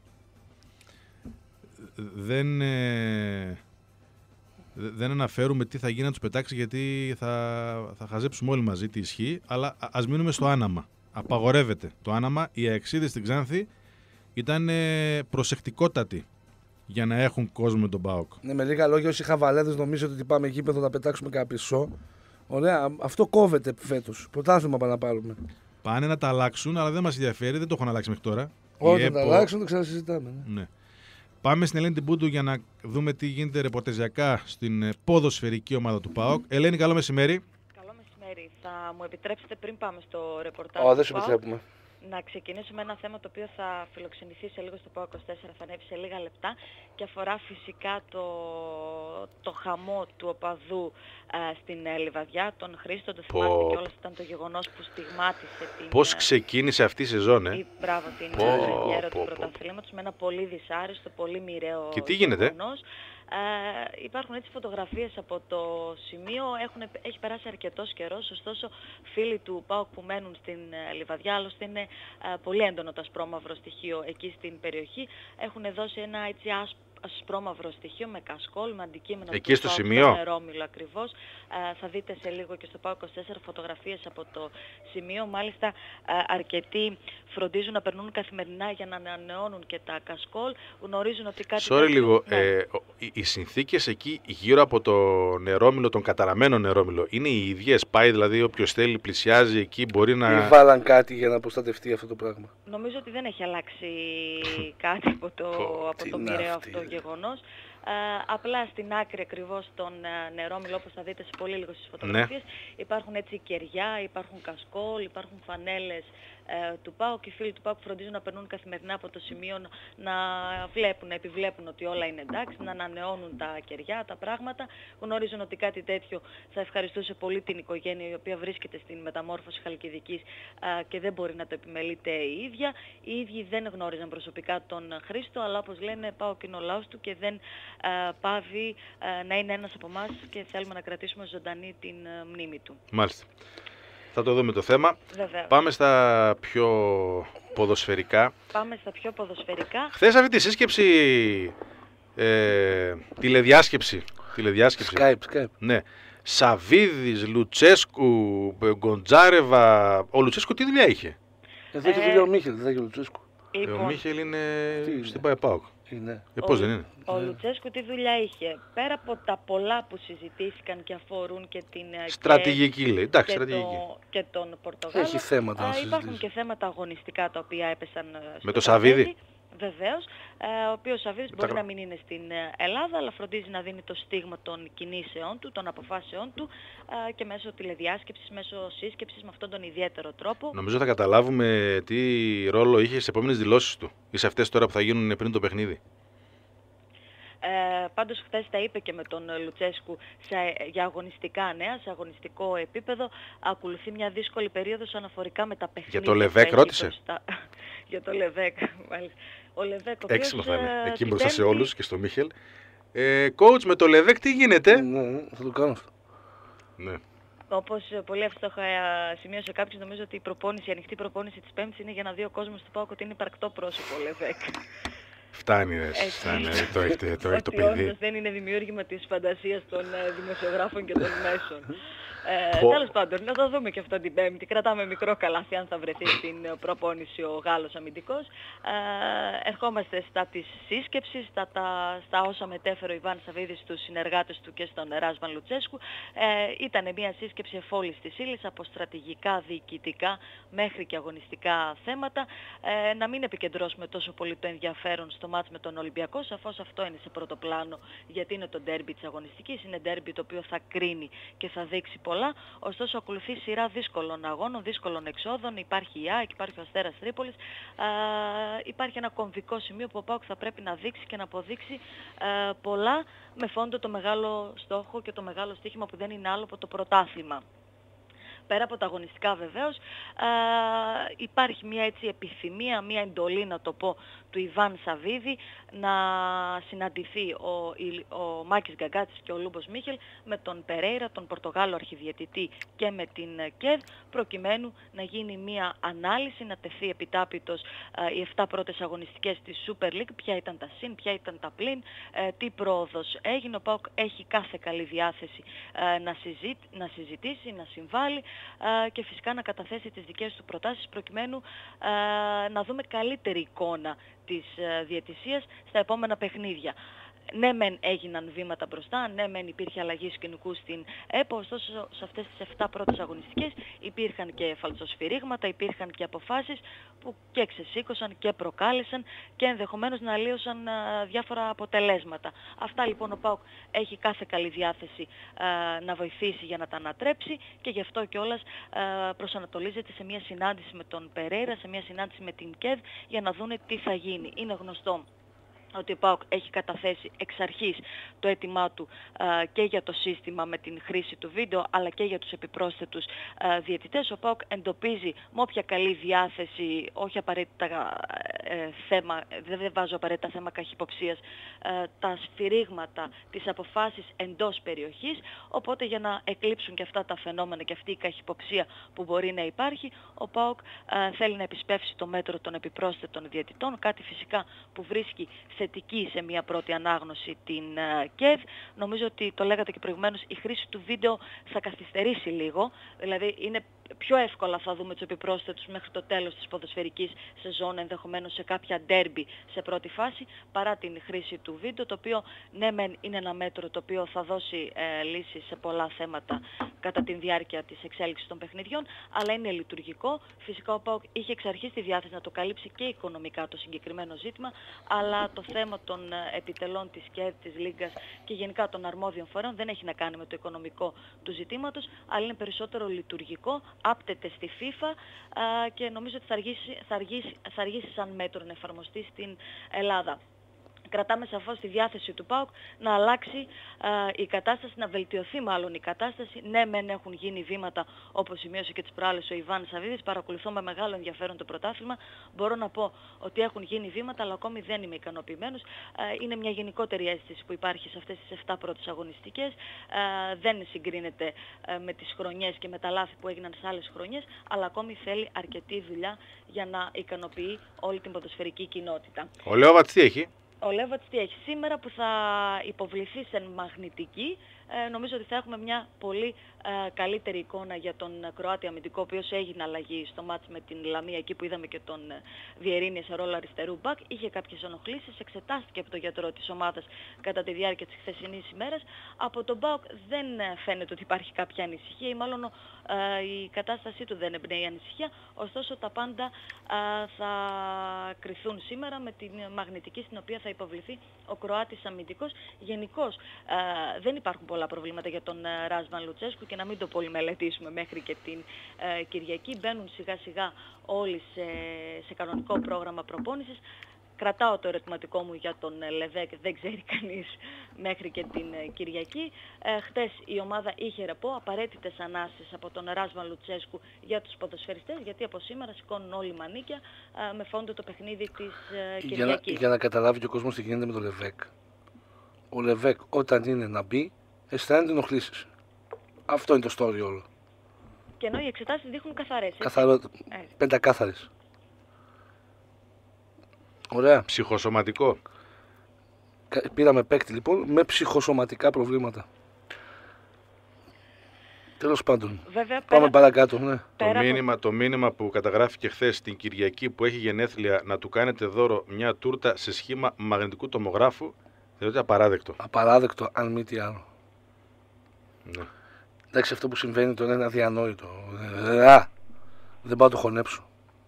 Δεν αναφέρουμε τι θα γίνει να τους πετάξει, γιατί θα χαζέψουμε όλοι μαζί τι ισχύει, αλλά ας μείνουμε στο άναμα. Απαγορεύεται το άναμα. Οι αεξίδες στην Ξάνθη ήταν προσεκτικότατοι για να έχουν κόσμο με τον ΠΑΟΚ. Ναι, με λίγα λόγια, όσοι χαβαλέδες νομίζετε ότι πάμε γήπεδο να πετάξουμε κανένα πυρσό. Ωραία, αυτό κόβεται φέτος. Πρωτάθλημα πάμε να πάρουμε. Πάνε να τα αλλάξουν, αλλά δεν μας ενδιαφέρει, δεν το έχουν αλλάξει μέχρι τώρα. Όταν τα αλλάξουν, το ξανασυζητάμε. Ναι. Πάμε στην Ελένη Τιμπούντου για να δούμε τι γίνεται ρεπορτεζιακά στην ποδοσφαιρική ομάδα του ΠΑΟΚ. Ελένη, καλό μεσημέρι. Καλό μεσημέρι. Θα μου επιτρέψετε πριν πάμε στο ρεπορτάζ δεν σου επιτρέπουμε. Να ξεκινήσω με ένα θέμα το οποίο θα φιλοξενηθεί σε λίγο στο ΠΑΟΚ 24, θα ανέβει σε λίγα λεπτά και αφορά φυσικά το χαμό του οπαδού στην Λιβαδιά, τον Χρήστο, το θυμάστε κιόλας, ήταν το γεγονός που στιγμάτισε την... Πώς ξεκίνησε αυτή η σεζόν, Μπράβο, την γέρο του πρωταθλήματος με ένα πολύ δυσάρεστο, πολύ μοιραίο και τι γίνεται? γεγονός. Υπάρχουν έτσι φωτογραφίες από το σημείο, έχει περάσει αρκετός καιρός, ωστόσο φίλοι του ΠΑΟΚ που μένουν στην Λιβαδιά, άλλωστε είναι πολύ έντονο το ασπρόμαυρο στοιχείο εκεί στην περιοχή, έχουν δώσει ένα έτσι ασπρόμαυρο στοιχείο με κασκόλ, με αντικείμενα εκεί στο σημείο. Νερόμυλο ακριβώς. Θα δείτε σε λίγο και στο ΠΑΟΚ 24 φωτογραφίες από το σημείο. Μάλιστα αρκετοί φροντίζουν να περνούν καθημερινά για να ανανεώνουν και τα κασκόλ. Γνωρίζουν ότι κάτι... Sorry λίγο, οι συνθήκες εκεί γύρω από το νερόμυλο, τον καταραμένο νερόμυλο, είναι οι ίδιες? Πάει δηλαδή όποιος θέλει πλησιάζει εκεί, μπορεί να... Ή βάλαν κάτι για να προστατευτεί αυτό το πράγμα? Νομίζω ότι δεν έχει αλλάξει κάτι από το μοιραίο αυτό γεγονός. Απλά στην άκρη ακριβώς των νερόμυλο, όπως θα δείτε σε πολύ λίγο στις φωτογραφίες, υπάρχουν έτσι κεριά, υπάρχουν κασκόλ, υπάρχουν φανέλες του ΠΑΟΚ και οι φίλοι του ΠΑΟΚ φροντίζουν να περνούν καθημερινά από το σημείο να βλέπουν, να επιβλέπουν ότι όλα είναι εντάξει, να ανανεώνουν τα κεριά, τα πράγματα. Γνωρίζουν ότι κάτι τέτοιο θα ευχαριστούσε πολύ την οικογένεια η οποία βρίσκεται στην μεταμόρφωση Χαλκιδικής και δεν μπορεί να το επιμελείται η ίδια. Οι ίδιοι δεν γνώριζαν προσωπικά τον Χρήστο, αλλά όπως λένε ΠΑΟΚ είναι ο λαός του και δεν πάβει να είναι ένας από εμάς και θέλουμε να κρατήσουμε ζωντανή την μνήμη του. Μάλιστα. Θα το δούμε το θέμα. Βεβαίως. Πάμε στα πιο ποδοσφαιρικά. Χθες αυτή τη σύσκεψη, τηλεδιάσκεψη. Skype. Ναι. Σαβίδης, Λουτσέσκου, Γκοντζάρεβα. Ο Λουτσέσκου τι δουλειά είχε? Εδώ έχει δουλειά ο Μίχελ, δεν έχει ο Λουτσέσκου. Ο Μίχελ είναι στην ΠΑΕΠΑΟΚ. Πώς δεν είναι? Ο Λουτσέσκου τι δουλειά είχε? Πέρα από τα πολλά που συζητήθηκαν και αφορούν και την στρατηγική, λέει. Εντάξει, και τον Πορτογάλο. Έχει θέματα να υπάρχουν και θέματα αγωνιστικά τα οποία έπεσαν με το Σαβίδη. Βεβαίως, ο οποίος Σαβίδης μπορεί να μην είναι στην Ελλάδα, αλλά φροντίζει να δίνει το στίγμα των κινήσεών του, των αποφάσεών του και μέσω τηλεδιάσκεψης, μέσω σύσκεψης, με αυτόν τον ιδιαίτερο τρόπο. Νομίζω θα καταλάβουμε τι ρόλο είχε στις επόμενες δηλώσεις του ή σε αυτές τώρα που θα γίνουν πριν το παιχνίδι. Πάντως χθες τα είπε και με τον Λουτσέσκου για αγωνιστικά νέα, σε αγωνιστικό επίπεδο. Ακολουθεί μια δύσκολη περίοδος αναφορικά με τα παιχνίδια. Για το Λεβέκ ρώτησε? Για το Λεβέκ, μάλιστα. Ο Λεβέκ, έξυπνο θα είναι, εκεί μπροστά σε όλους και στο Μίχελ. Coach, με το Λεβέκ τι γίνεται? Ναι, θα το κάνω αυτό. Ναι. Όπως πολύ εύστοχα σημείωσε κάποιος, νομίζω ότι η ανοιχτή προπόνηση της Πέμπτης είναι για να δει ο κόσμος του ΠΑΟΚ ότι είναι υπαρκτό πρόσωπο ο Λεβέκ. Φτάνει, το έχει το παιδί. Δεν είναι δημιούργημα της φαντασίας των δημοσιογράφων και των μέσων. Τέλος πάντων, να το δούμε και αυτό την Πέμπτη. Κρατάμε μικρό καλάθι αν θα βρεθεί στην προπόνηση ο Γάλλος αμυντικός. Ερχόμαστε στα της σύσκεψης, στα όσα μετέφερε ο Ιβάν Σαβίδης στους συνεργάτες του και στον Ράσβαν Λουτσέσκου. Ήταν μια σύσκεψη εφόλης της ύλης από στρατηγικά, διοικητικά μέχρι και αγωνιστικά θέματα. Να μην επικεντρώσουμε τόσο πολύ το ενδιαφέρον στο μάτς με τον Ολυμπιακό, σαφώς αυτό είναι σε πρώτο πλάνο, γιατί είναι το ντέρμπι της αγωνιστικής, είναι ντέρμπι το οποίο θα κρίνει και θα δείξει πολλά. Ωστόσο ακολουθεί σειρά δύσκολων αγώνων, δύσκολων εξόδων. Υπάρχει η ΑΕΚ, υπάρχει ο Αστέρας Τρίπολης. Υπάρχει ένα κομβικό σημείο που ο ΠΑΟΚ θα πρέπει να δείξει και να αποδείξει πολλά, με φόντο το μεγάλο στόχο και το μεγάλο στοίχημα που δεν είναι άλλο από το πρωτάθλημα. Πέρα από τα αγωνιστικά βεβαίως, υπάρχει μια έτσι επιθυμία, μια εντολή να το πω, του Ιβάν Σαβίδη να συναντηθεί ο Μάκης Γκαγκάτσης και ο Λούμπος Μίχελ με τον Περέιρα, τον Πορτογάλο αρχιδιαιτητή, και με την ΚΕΔ, προκειμένου να γίνει μια ανάλυση, να τεθεί επιτάπητος οι 7 πρώτες αγωνιστικές της Super League, ποια ήταν τα συν, ποια ήταν τα πλην, τι πρόοδος έγινε. Ο ΠΑΟΚ έχει κάθε καλή διάθεση να συζητήσει, να συμβάλλει και φυσικά να καταθέσει τις δικές του προτάσεις, προκειμένου να δούμε καλύτερη εικόνα της διαιτησίας στα επόμενα παιχνίδια. Ναι μεν έγιναν βήματα μπροστά, ναι μεν υπήρχε αλλαγή σκηνικού στην ΕΠΟ, ωστόσο σε αυτές τις 7 πρώτες αγωνιστικές υπήρχαν και φαλτσοσφυρίγματα, υπήρχαν και αποφάσεις που και ξεσήκωσαν και προκάλεσαν και ενδεχομένως να αλλίωσαν διάφορα αποτελέσματα. Αυτά λοιπόν ο ΠΑΟΚ έχει κάθε καλή διάθεση να βοηθήσει για να τα ανατρέψει, και γι' αυτό κιόλας προσανατολίζεται σε μια συνάντηση με τον Περέιρα, σε μια συνάντηση με την ΚΕΔ, για να δούνε τι θα γίνει. Είναι γνωστό ότι ο ΠΑΟΚ έχει καταθέσει εξ αρχής το αίτημά του και για το σύστημα με την χρήση του βίντεο, αλλά και για τους επιπρόσθετους διαιτητές. Ο ΠΑΟΚ εντοπίζει με όποια καλή διάθεση, όχι απαραίτητα θέμα, δεν βάζω απαραίτητα θέμα καχυποψίας, τα σφυρίγματα, τις αποφάσεις εντός περιοχής, οπότε για να εκλείψουν και αυτά τα φαινόμενα και αυτή η καχυποψία που μπορεί να υπάρχει, ο ΠΑΟΚ θέλει να επισπεύσει το μέτρο των επιπρόσθετων διαιτητών, κάτι φυσικά που βρίσκει θετική σε μια πρώτη ανάγνωση την ΚΕΔ. Νομίζω ότι το λέγατε και προηγουμένως, η χρήση του βίντεο θα καθυστερήσει λίγο, δηλαδή είναι πιο εύκολα θα δούμε τους επιπρόσθετους μέχρι το τέλος της ποδοσφαιρικής σεζόν, ενδεχομένως σε κάποια ντέρμπι σε πρώτη φάση, παρά την χρήση του βίντεο, το οποίο ναι μεν είναι ένα μέτρο το οποίο θα δώσει λύσεις σε πολλά θέματα κατά τη διάρκεια της εξέλιξης των παιχνιδιών, αλλά είναι λειτουργικό. Φυσικά ο ΠΑΟΚ είχε εξ αρχής τη διάθεση να το καλύψει και οικονομικά το συγκεκριμένο ζήτημα, αλλά το θέμα των επιτελών της ΚΕΔ, της Λίγκας και γενικά των αρμόδιων φορέων δεν έχει να κάνει με το οικονομικό του ζητήματος, αλλά είναι περισσότερο λειτουργικό, άπτεται στη FIFA και νομίζω ότι θα αργήσει σαν μέτρο να εφαρμοστεί στην Ελλάδα. κρατάμε σαφώς τη διάθεση του ΠΑΟΚ να αλλάξει η κατάσταση, να βελτιωθεί μάλλον η κατάσταση. Ναι, μεν έχουν γίνει βήματα, όπως σημείωσε και τις προάλλες ο Ιβάν Σαββίδης, παρακολουθώ με μεγάλο ενδιαφέρον το πρωτάθλημα. Μπορώ να πω ότι έχουν γίνει βήματα, αλλά ακόμη δεν είμαι ικανοποιημένος. Είναι μια γενικότερη αίσθηση που υπάρχει σε αυτές τις 7 πρώτες αγωνιστικές. Δεν συγκρίνεται με τις χρονιές και με τα λάθη που έγιναν σε άλλες χρονιές, αλλά ακόμη θέλει αρκετή δουλειά για να ικανοποιεί όλη την ποδοσφαιρική κοινότητα. Ο Λέοβατς τι έχει? Ο Λέοβατς τι έχει? Σήμερα που θα υποβληθεί σε μαγνητική, νομίζω ότι θα έχουμε μια πολύ καλύτερη εικόνα για τον Κροάτη αμυντικό, ο οποίος έγινε αλλαγή στο μάτς με την Λαμία, εκεί που είδαμε και τον Βιερίνη σε ρόλο αριστερού μπακ. Είχε κάποιες ενοχλήσεις, εξετάστηκε από τον γιατρό της ομάδας κατά τη διάρκεια της χθεσινής ημέρας. Από τον ΠΑΟΚ δεν φαίνεται ότι υπάρχει κάποια ανησυχία, ή μάλλον η κατάστασή του δεν εμπνέει ανησυχία. Ωστόσο τα πάντα θα κριθούν σήμερα με την μαγνητική, στην οποία θα υποβληθεί ο Κροάτης αμυντικός. Γενικώς δεν υπάρχουν πολλά προβλήματα για τον Ράσβαν Λουτσέσκου, και να μην το πολυμελετήσουμε μέχρι και την Κυριακή. Μπαίνουν σιγά σιγά όλοι σε κανονικό πρόγραμμα προπόνησης. Κρατάω το ερωτηματικό μου για τον Λεβέκ, δεν ξέρει κανείς μέχρι και την Κυριακή. Χτες η ομάδα είχε ρεπό, απαραίτητες ανάσες από τον Ράσβαν Λουτσέσκου για τους ποδοσφαιριστές, γιατί από σήμερα σηκώνουν όλοι μανίκια με φόντο το παιχνίδι της Κυριακής. Για να καταλάβει και ο κόσμος τι γίνεται με τον Λεβέκ. Ο Λεβέκ όταν είναι να μπει, αισθάνεται ενοχλήσεις. Αυτό είναι το story όλο. Και ενώ οι εξετάσεις δείχνουν καθαρές. Πεντακάθαρες. Ωραία. Ψυχοσωματικό. Πήραμε παίκτη λοιπόν με ψυχοσωματικά προβλήματα. Τέλος πάντων. Βέβαια, πάμε παρακάτω. Ναι. Το μήνυμα που καταγράφηκε χθες την Κυριακή, που έχει γενέθλια, να του κάνετε δώρο μια τούρτα σε σχήμα μαγνητικού τομογράφου, δηλαδή απαράδεκτο. Απαράδεκτο, αν μη τι άλλο. Ναι. Εντάξει, αυτό που συμβαίνει τώρα είναι αδιανόητο. Δεν πάω να το χωνέψω.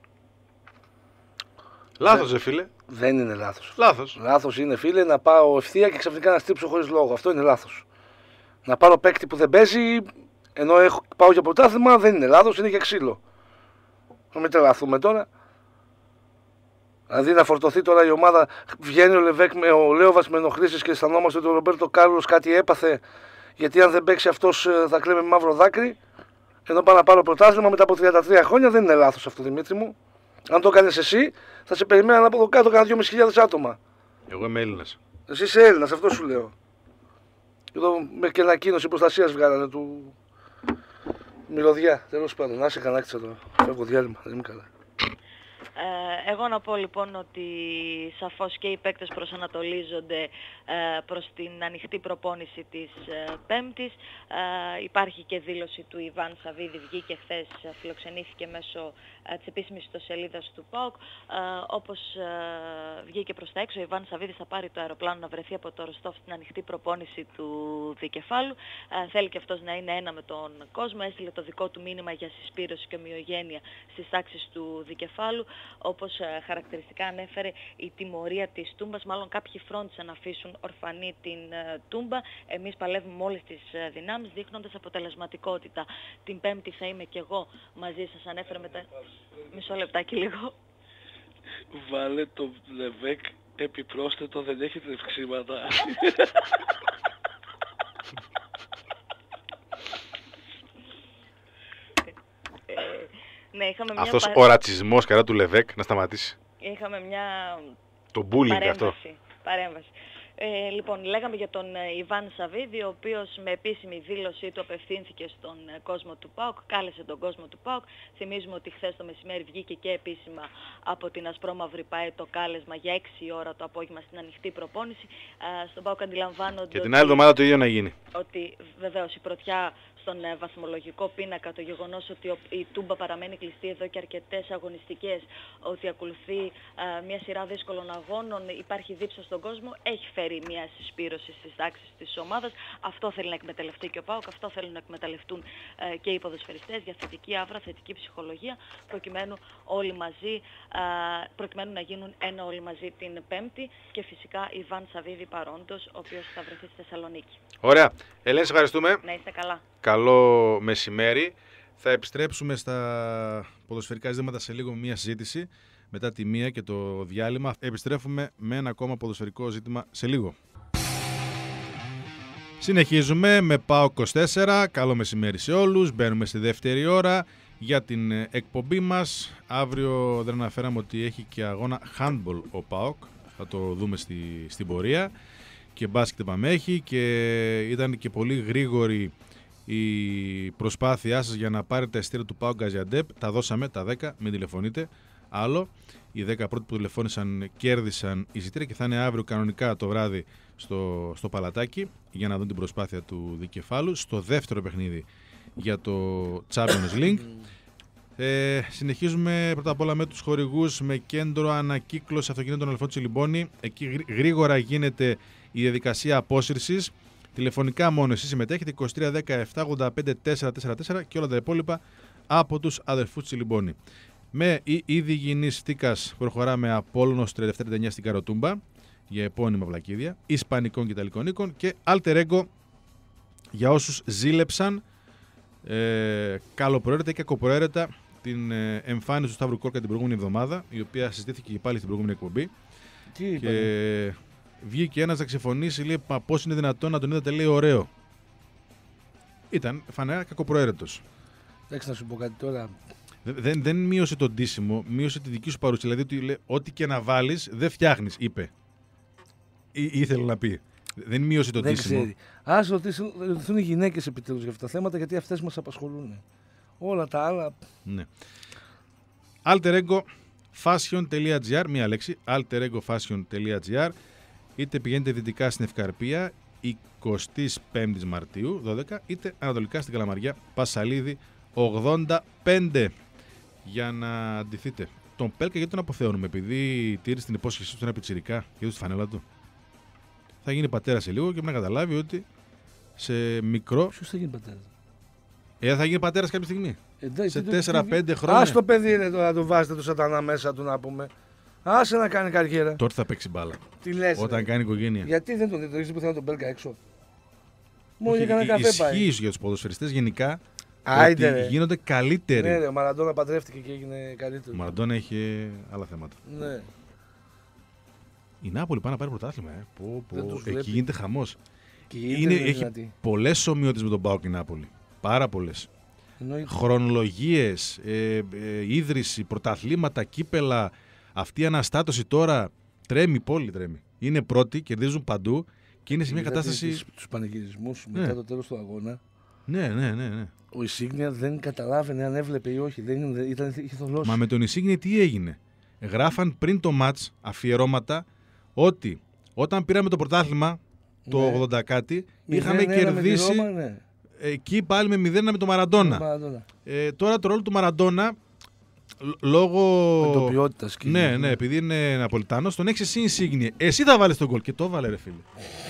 Λάθος, φίλε. Δεν είναι λάθος. Λάθος είναι, φίλε, να πάω ευθεία και ξαφνικά να στρίψω χωρίς λόγο. Αυτό είναι λάθος. Να πάρω παίκτη που δεν παίζει, ενώ πάω για πρωτάθλημα, δεν είναι λάθος, είναι για ξύλο. Να μην τρελαθούμε τώρα. Δηλαδή να φορτωθεί τώρα η ομάδα, βγαίνει ο Λεβέκ με ο Λέοβατς με ενοχλήσεις και αισθανόμαστε ότι ο Ρομπέρτο Κάρλος κάτι έπαθε, γιατί αν δεν παίξει αυτός θα κλαίμε με μαύρο δάκρυ. Ενώ πάω να πάρω πρωτάθλημα μετά από 33 χρόνια, δεν είναι λάθος αυτό, Δημήτρη μου. Αν το έκανες εσύ, θα σε περιμέναν από εδώ κάτω κάνα 2.500 άτομα. Εγώ είμαι Έλληνας. Εσύ είσαι Έλληνας, αυτό σου λέω. Εδώ και ανακοίνωση προστασίας βγάλανε του μυρωδιά. Τέλος πάντων, να είσαι καλά, τώρα. Φεύγω διάλειμμα, δεν είμαι καλά. Εγώ να πω λοιπόν ότι σαφώς και οι παίκτες προσανατολίζονται προς την ανοιχτή προπόνηση της Πέμπτης. Υπάρχει και δήλωση του Ιβάν Σαββίδη, βγήκε χθες, φιλοξενήθηκε μέσω της επίσημης ιστοσελίδας του ΠΑΟΚ. Όπως βγήκε προς τα έξω, ο Ιβάν Σαββίδης θα πάρει το αεροπλάνο να βρεθεί από το Ροστόφ στην ανοιχτή προπόνηση του δικεφάλου. Θέλει και αυτός να είναι ένα με τον κόσμο. Έστειλε το δικό του μήνυμα για συσπήρωση και ομοιογένεια στις τάξεις του δικεφάλου. Όπως χαρακτηριστικά ανέφερε, η τιμωρία της Τούμπας, μάλλον κάποιοι φρόντισαν να αφήσουν ορφανή την Τούμπα. Εμείς παλεύουμε με όλες τις δυνάμεις, δείχνοντας αποτελεσματικότητα. Την Πέμπτη θα είμαι και εγώ μαζί σας, ανέφερε μετά. Μισό λεπτάκι λίγο. Βάλε το Λεβέκ επιπρόσθετο, δεν έχει τρευξίματα. Ναι, αυτός ο ρατσισμός κατά του Λεβέκ να σταματήσει. Είχαμε μια το bullying αυτό. Παρέμβαση. Λοιπόν, λέγαμε για τον Ιβάν Σαββίδη, ο οποίος με επίσημη δήλωσή του απευθύνθηκε στον κόσμο του ΠΑΟΚ, κάλεσε τον κόσμο του ΠΑΟΚ. Θυμίζουμε ότι χθες το μεσημέρι βγήκε και επίσημα από την Ασπρόμαυρη ΠΑΕ το κάλεσμα για 6 ώρα το απόγευμα στην ανοιχτή προπόνηση. Στον ΠΑΟΚ αντιλαμβάνονται. Και την άλλη εβδομάδα το ίδιο να γίνει. Ότι βεβαίως η πρωτιά στον βαθμολογικό πίνακα, το γεγονός ότι η Τούμπα παραμένει κλειστή εδώ και αρκετές αγωνιστικές, ότι ακολουθεί μια σειρά δύσκολων αγώνων, υπάρχει δίψα στον κόσμο, έχει φέρει μια συσπήρωση στις τάξεις της ομάδας. Αυτό θέλει να εκμεταλλευτεί και ο ΠΑΟΚ, αυτό θέλουν να εκμεταλλευτούν και οι ποδοσφαιριστές, για θετική άβρα, θετική ψυχολογία, προκειμένου όλοι μαζί, προκειμένου να γίνουν ένα όλοι μαζί την Πέμπτη, και φυσικά Ιβάν Σαββίδη παρόντος, ο οποίος θα βρεθεί στη Θεσσαλονίκη. Ωραία. Ελένη, σε ευχαριστούμε. Να είστε καλά. Καλό μεσημέρι. Θα επιστρέψουμε στα ποδοσφαιρικά ζητήματα σε λίγο με μια συζήτηση μετά τη 1 και το διάλειμμα. Επιστρέφουμε με ένα ακόμα ποδοσφαιρικό ζήτημα σε λίγο. Συνεχίζουμε με ΠΑΟΚ 24. Καλό μεσημέρι σε όλους. Μπαίνουμε στη δεύτερη ώρα για την εκπομπή μας. Αύριο δεν αναφέραμε ότι έχει και αγώνα handball ο ΠΑΟΚ. Θα το δούμε στην πορεία. Και μπάσκετ έχει και ήταν και πολύ γρήγορη η προσπάθειά σας για να πάρετε τα εισιτήρια του ΠΑΟΚ Γκαζιαντέπ. Τα δώσαμε, τα 10, μην τηλεφωνείτε. Άλλο, οι 10 πρώτοι που τηλεφώνησαν κέρδισαν εισιτήρια και θα είναι αύριο κανονικά το βράδυ στο Παλατάκι για να δουν την προσπάθεια του δικεφάλου. Στο δεύτερο παιχνίδι για το Champions League. Συνεχίζουμε πρώτα απ' όλα με τους χορηγούς, με κέντρο ανακύκλωση αυτοκινήτων Αλφό Τσιλιμπόνι. Εκεί γρήγορα γίνεται η διαδικασία απόσυρσης. Τηλεφωνικά μόνο εσείς συμμετέχετε, 23 17 85 444 και όλα τα υπόλοιπα από τους αδερφούς Τσιλιμπόνι. Με ήδη υγιεινής Στίκας προχωράμε Απόλλωνος 37-39 στην Καροτούμπα για επώνυμα βλακίδια, Ισπανικών και Ιταλικών οίκων και Alter Ego για όσους ζήλεψαν καλοπροαίρετα ή κακοπροαίρετα την εμφάνιση του Σταύρου Κόρκα την προηγούμενη εβδομάδα, η οποία συζητήθηκε και πάλι στην προηγούμενη εκπομπή. Και βγήκε ένας να ξεφωνήσει, λέει, πώς είναι δυνατόν να τον είδατε, λέει, ωραίο. Ήταν φανερά κακοπροαίρετος. Εντάξει, να σου πω κάτι τώρα. Δεν μείωσε τον ντύσιμο, μείωσε τη δική σου παρουσία. Δηλαδή, ό,τι και να βάλεις, δεν φτιάχνεις, είπε. Ήθελε να πει. Δεν μείωσε τον ντύσιμο. Ας ρωτήσουν οι γυναίκες επιτέλους για αυτά τα θέματα, γιατί αυτές μας απασχολούν. Όλα τα άλλα. Ναι. Alter Ego Fashion.gr, μία λέξη. Alter Ego Fashion.gr. Είτε πηγαίνετε δυτικά στην Ευκαρπία, 25 Μαρτίου, 12, είτε ανατολικά στην Καλαμαριά, Πασαλίδη, 85. Για να αντιθείτε. Τον Πέλκα γιατί τον αποθεώνουμε, επειδή τήρησε την υπόσχεσή του ένα πιτσιρικά και τη φανέλα του. Θα γίνει πατέρα σε λίγο και να καταλάβει ότι σε μικρό. Ποιος θα γίνει πατέρα? Θα γίνει πατέρα κάποια στιγμή. Σε 4-5 χρόνια. Ας το παιδί είναι τώρα να του βάζετε το σατανά μέσα του, να πούμε. Άσε να κάνει καριέρα. Τότε θα παίξει μπάλα. Τι λες, όταν κάνει οικογένεια. Γιατί δεν τον δείτε πουθενά τον Πέλκα έξω? Μόνο για κανένα καφέ πάει. Ισχύει για τους ποδοσφαιριστές γενικά. Άιντε, ότι γίνονται καλύτεροι. Ναι, ο Μαραντόνα παντρεύτηκε και έγινε καλύτερο. Ο Μαραντόνα είχε άλλα θέματα. Ναι. Η Νάπολη πάει να πάρει πρωτάθλημα. Εκεί γίνεται χαμός. Έχει πολλές ομοιότητες με τον ΠΑΟΚ η Νάπολη. Πάρα πολλές. Χρονολογίες, ίδρυση, πρωταθλήματα, κύπελα. Αυτή η αναστάτωση τώρα τρέμει, πολύ τρέμει. Είναι πρώτοι, κερδίζουν παντού και είναι σε μια κατάσταση. Τους πανηγυρισμούς μετά το τέλος του αγώνα. Ναι. Ο Ισίγνια δεν καταλάβαινε αν έβλεπε ή όχι. Είχε θολώσει. Μα με τον Ισίγνια τι έγινε? Γράφαν πριν το μάτς αφιερώματα ότι όταν πήραμε το πρωτάθλημα το 80 κάτι, είχαμε κερδίσει Ρώμα, ναι. Εκεί πάλι με 0 με τον Μαραντόνα. Τώρα το ρόλο του Μαραντόνα λόγω ποιότητας. Ναι, επειδή είναι Ναπολιτάνος, τον έχεις εσύ Ισίγνια. Εσύ θα βάλεις τον γκολ και το βάλε, ρε φίλε.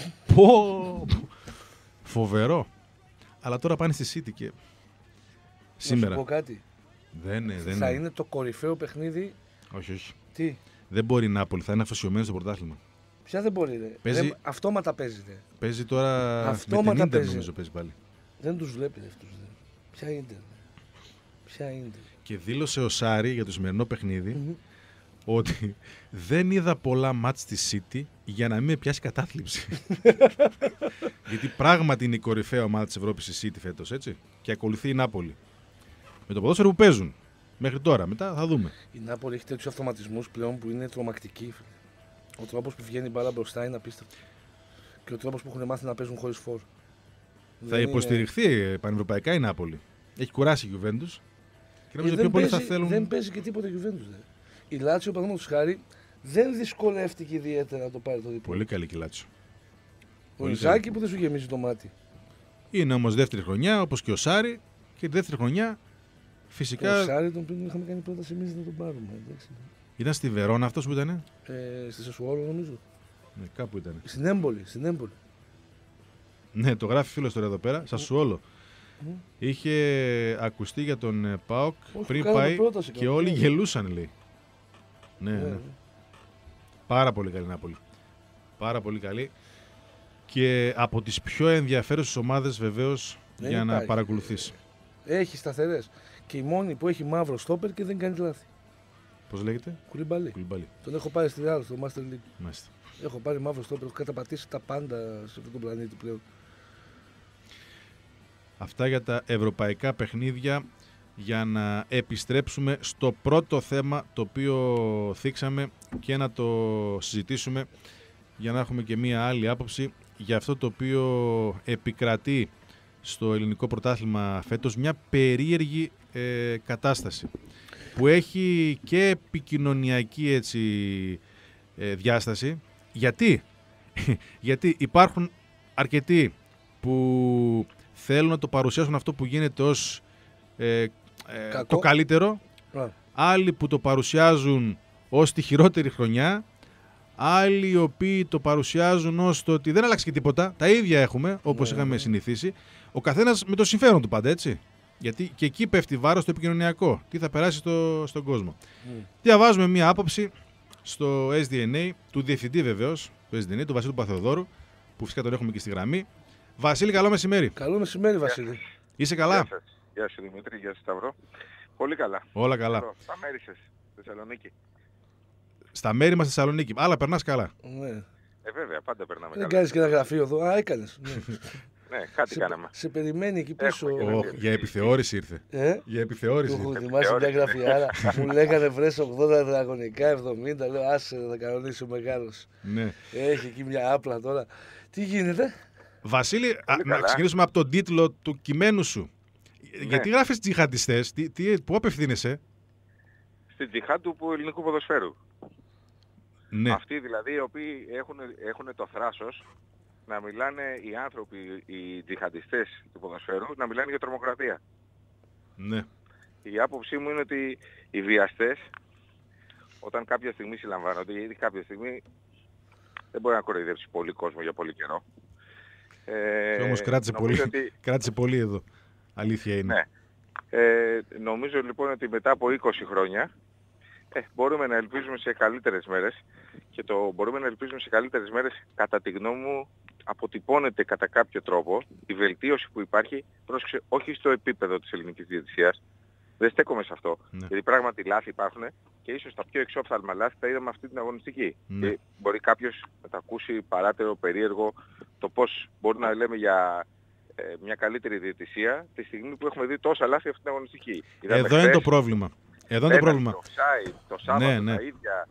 Φοβερό. Αλλά τώρα πάνε στη City και σήμερα. Να σου πω κάτι. Δεν θα είναι το κορυφαίο παιχνίδι. Όχι. Τι? Δεν μπορεί η Νάπολη, θα είναι αφοσιωμένη στο πρωτάθλημα. Ποια δεν μπορεί, ρε. Παίζει... αυτόματα παίζεται. Παίζει τώρα αυτόματα με την Ίντερ, νομίζω παίζει πάλι. Δεν τους βλέπει αυτούς. Ποια Ίντερ. Και δήλωσε ο Σάρι για το σημερινό παιχνίδι ότι δεν είδα πολλά μάτς στη City για να μην με πιάσει κατάθλιψη. Γιατί πράγματι είναι η κορυφαία ομάδα της Ευρώπης η City φέτος, έτσι. Και ακολουθεί η Νάπολη. Με το ποδόσφαιρο που παίζουν. Μέχρι τώρα, μετά θα δούμε. Η Νάπολη έχει τέτοιους αυτοματισμούς πλέον που είναι τρομακτικοί. Ο τρόπος που βγαίνει η μπάλα μπροστά είναι απίστευτο. Και ο τρόπος που έχουν μάθει να παίζουν χωρίς φόρ. Θα υποστηριχθεί πανευρωπαϊκά η Νάπολη. Έχει κουράσει η Juventus. Και νομίζω πιο πολύ θα θέλουν. Δεν παίζει και τίποτα η Juventus. Η Λάτσιο, παραδείγματος χάρη, δεν δυσκολεύτηκε ιδιαίτερα να το πάρει το διπλό. Πολύ καλή και η Λάτσιο. Ο Ιζάκη που δεν σου γεμίζει το μάτι. Είναι όμως δεύτερη χρονιά, όπως και ο Σάρι. Και τη δεύτερη χρονιά φυσικά. Ο Σάρι τον οποίο είχαμε κάνει πρόταση εμείς να τον πάρουμε. Εντάξει. Ήταν στη Βερόνα αυτός που ήτανε? Στη Σασουόλο νομίζω. Ναι, κάπου ήταν. Στην Έμπολη. Ναι, το γράφει φίλος τώρα εδώ πέρα. Σασουόλο. Είχε ακουστεί για τον ΠΑΟΚ πριν πάει και όλοι γελούσαν, λέει. Ναι. Πάρα πολύ καλή Νάπολη. Πάρα πολύ καλή. Και από τις πιο ενδιαφέρουσες ομάδες βεβαίως για να παρακολουθείς. Έχει σταθερές. Και η μόνη που έχει μαύρο στόπερ και δεν κάνει λάθη. Πώς λέγεται? Κουλιμπαλί. Τον έχω πάρει στη Real, στο Master League. Μάλιστα. Έχω πάρει μαύρο στόπερ, έχω καταπατήσει τα πάντα σε αυτόν τον πλανήτη πλέον. Αυτά για τα ευρωπαϊκά παιχνίδια, για να επιστρέψουμε στο πρώτο θέμα το οποίο θίξαμε και να το συζητήσουμε για να έχουμε και μία άλλη άποψη για αυτό το οποίο επικρατεί στο ελληνικό πρωτάθλημα φέτος, μια περίεργη κατάσταση που έχει και επικοινωνιακή έτσι, διάσταση. Γιατί υπάρχουν αρκετοί που θέλουν να το παρουσιάσουν αυτό που γίνεται ως το καλύτερο, άλλοι που το παρουσιάζουν ως τη χειρότερη χρονιά, άλλοι οι οποίοι το παρουσιάζουν ως το ότι δεν άλλαξε και τίποτα, τα ίδια έχουμε όπως είχαμε συνηθίσει, ο καθένας με το συμφέρον του πάντα, έτσι. Γιατί και εκεί πέφτει βάρος στο επικοινωνιακό, τι θα περάσει στον κόσμο. Διαβάζουμε μία άποψη στο SDNA, του διευθυντή βεβαίως, του SDNA, του Βασίλου Παθεοδόρου, που φυσικά τον έχουμε και στη γραμμή. Βασίλη, καλό μεσημέρι. Καλό μεσημέρι, Βασίλη. Είσαι καλά? Γεια σου Δημήτρη, γεια σου Σταυρό. Πολύ καλά. Όλα καλά. Στα μέρη σας, Θεσσαλονίκη. Στα μέρη μας στη Θεσσαλονίκη. Αλλά περνάς καλά. Ναι. Βέβαια, πάντα περνάμε καλά. καλά. Δεν κάνεις και ένα γραφείο εδώ? Α, έκανες. Ναι. Ναι, κάτι κάναμε. Σε περιμένει εκεί πίσω. Για επιθεώρηση ήρθε. Για επιθεώρηση. Έχω ετοιμάσει μια γραφιάρα. Μου λέγανε βρες 80 τετραγωνικά, 70. Λέω άσε να κανονίσει ο μεγάλος. Ναι. Έχει εκεί μια άπλα τώρα. Τι γίνεται? Βασίλη, να ξεκινήσουμε από τον τίτλο του κειμένου σου. Ναι. Γιατί γράφεις τζιχαντιστές, πού απευθύνεσαι? Στην τζιχάντ του ελληνικού ποδοσφαίρου. Ναι. Αυτοί δηλαδή οι οποίοι έχουν το θράσος να μιλάνε οι άνθρωποι, οι τζιχαντιστές του ποδοσφαίρου, να μιλάνε για τρομοκρατία. Ναι. Η άποψή μου είναι ότι οι βιαστές, όταν κάποια στιγμή συλλαμβάνονται, γιατί κάποια στιγμή δεν μπορεί να κοροϊδεύσει πολύ κόσμο για πολύ καιρό. Όμως κράτησε πολύ εδώ. Αλήθεια είναι. Ναι. Νομίζω λοιπόν ότι μετά από 20 χρόνια μπορούμε να ελπίζουμε σε καλύτερες μέρες, και το μπορούμε να ελπίζουμε σε καλύτερες μέρες, κατά τη γνώμη μου, αποτυπώνεται κατά κάποιο τρόπο η βελτίωση που υπάρχει, πρόσεξε, όχι στο επίπεδο της ελληνικής διαιτησίας, δεν στέκομαι σε αυτό, γιατί πράγματι λάθη υπάρχουν και ίσως τα πιο εξόφθαλμα λάθη τα είδαμε αυτή την αγωνιστική. Και μπορεί κάποιος να τα ακούσει παράτερο, περίεργο, το πώς μπορούμε να λέμε για μια καλύτερη διαιτησία τη στιγμή που έχουμε δει τόσα λάθη αυτή την αγωνιστική. Εδώ είναι το πρόβλημα. Εδώ είναι το πρόβλημα. Το Σάββατο τα ίδια.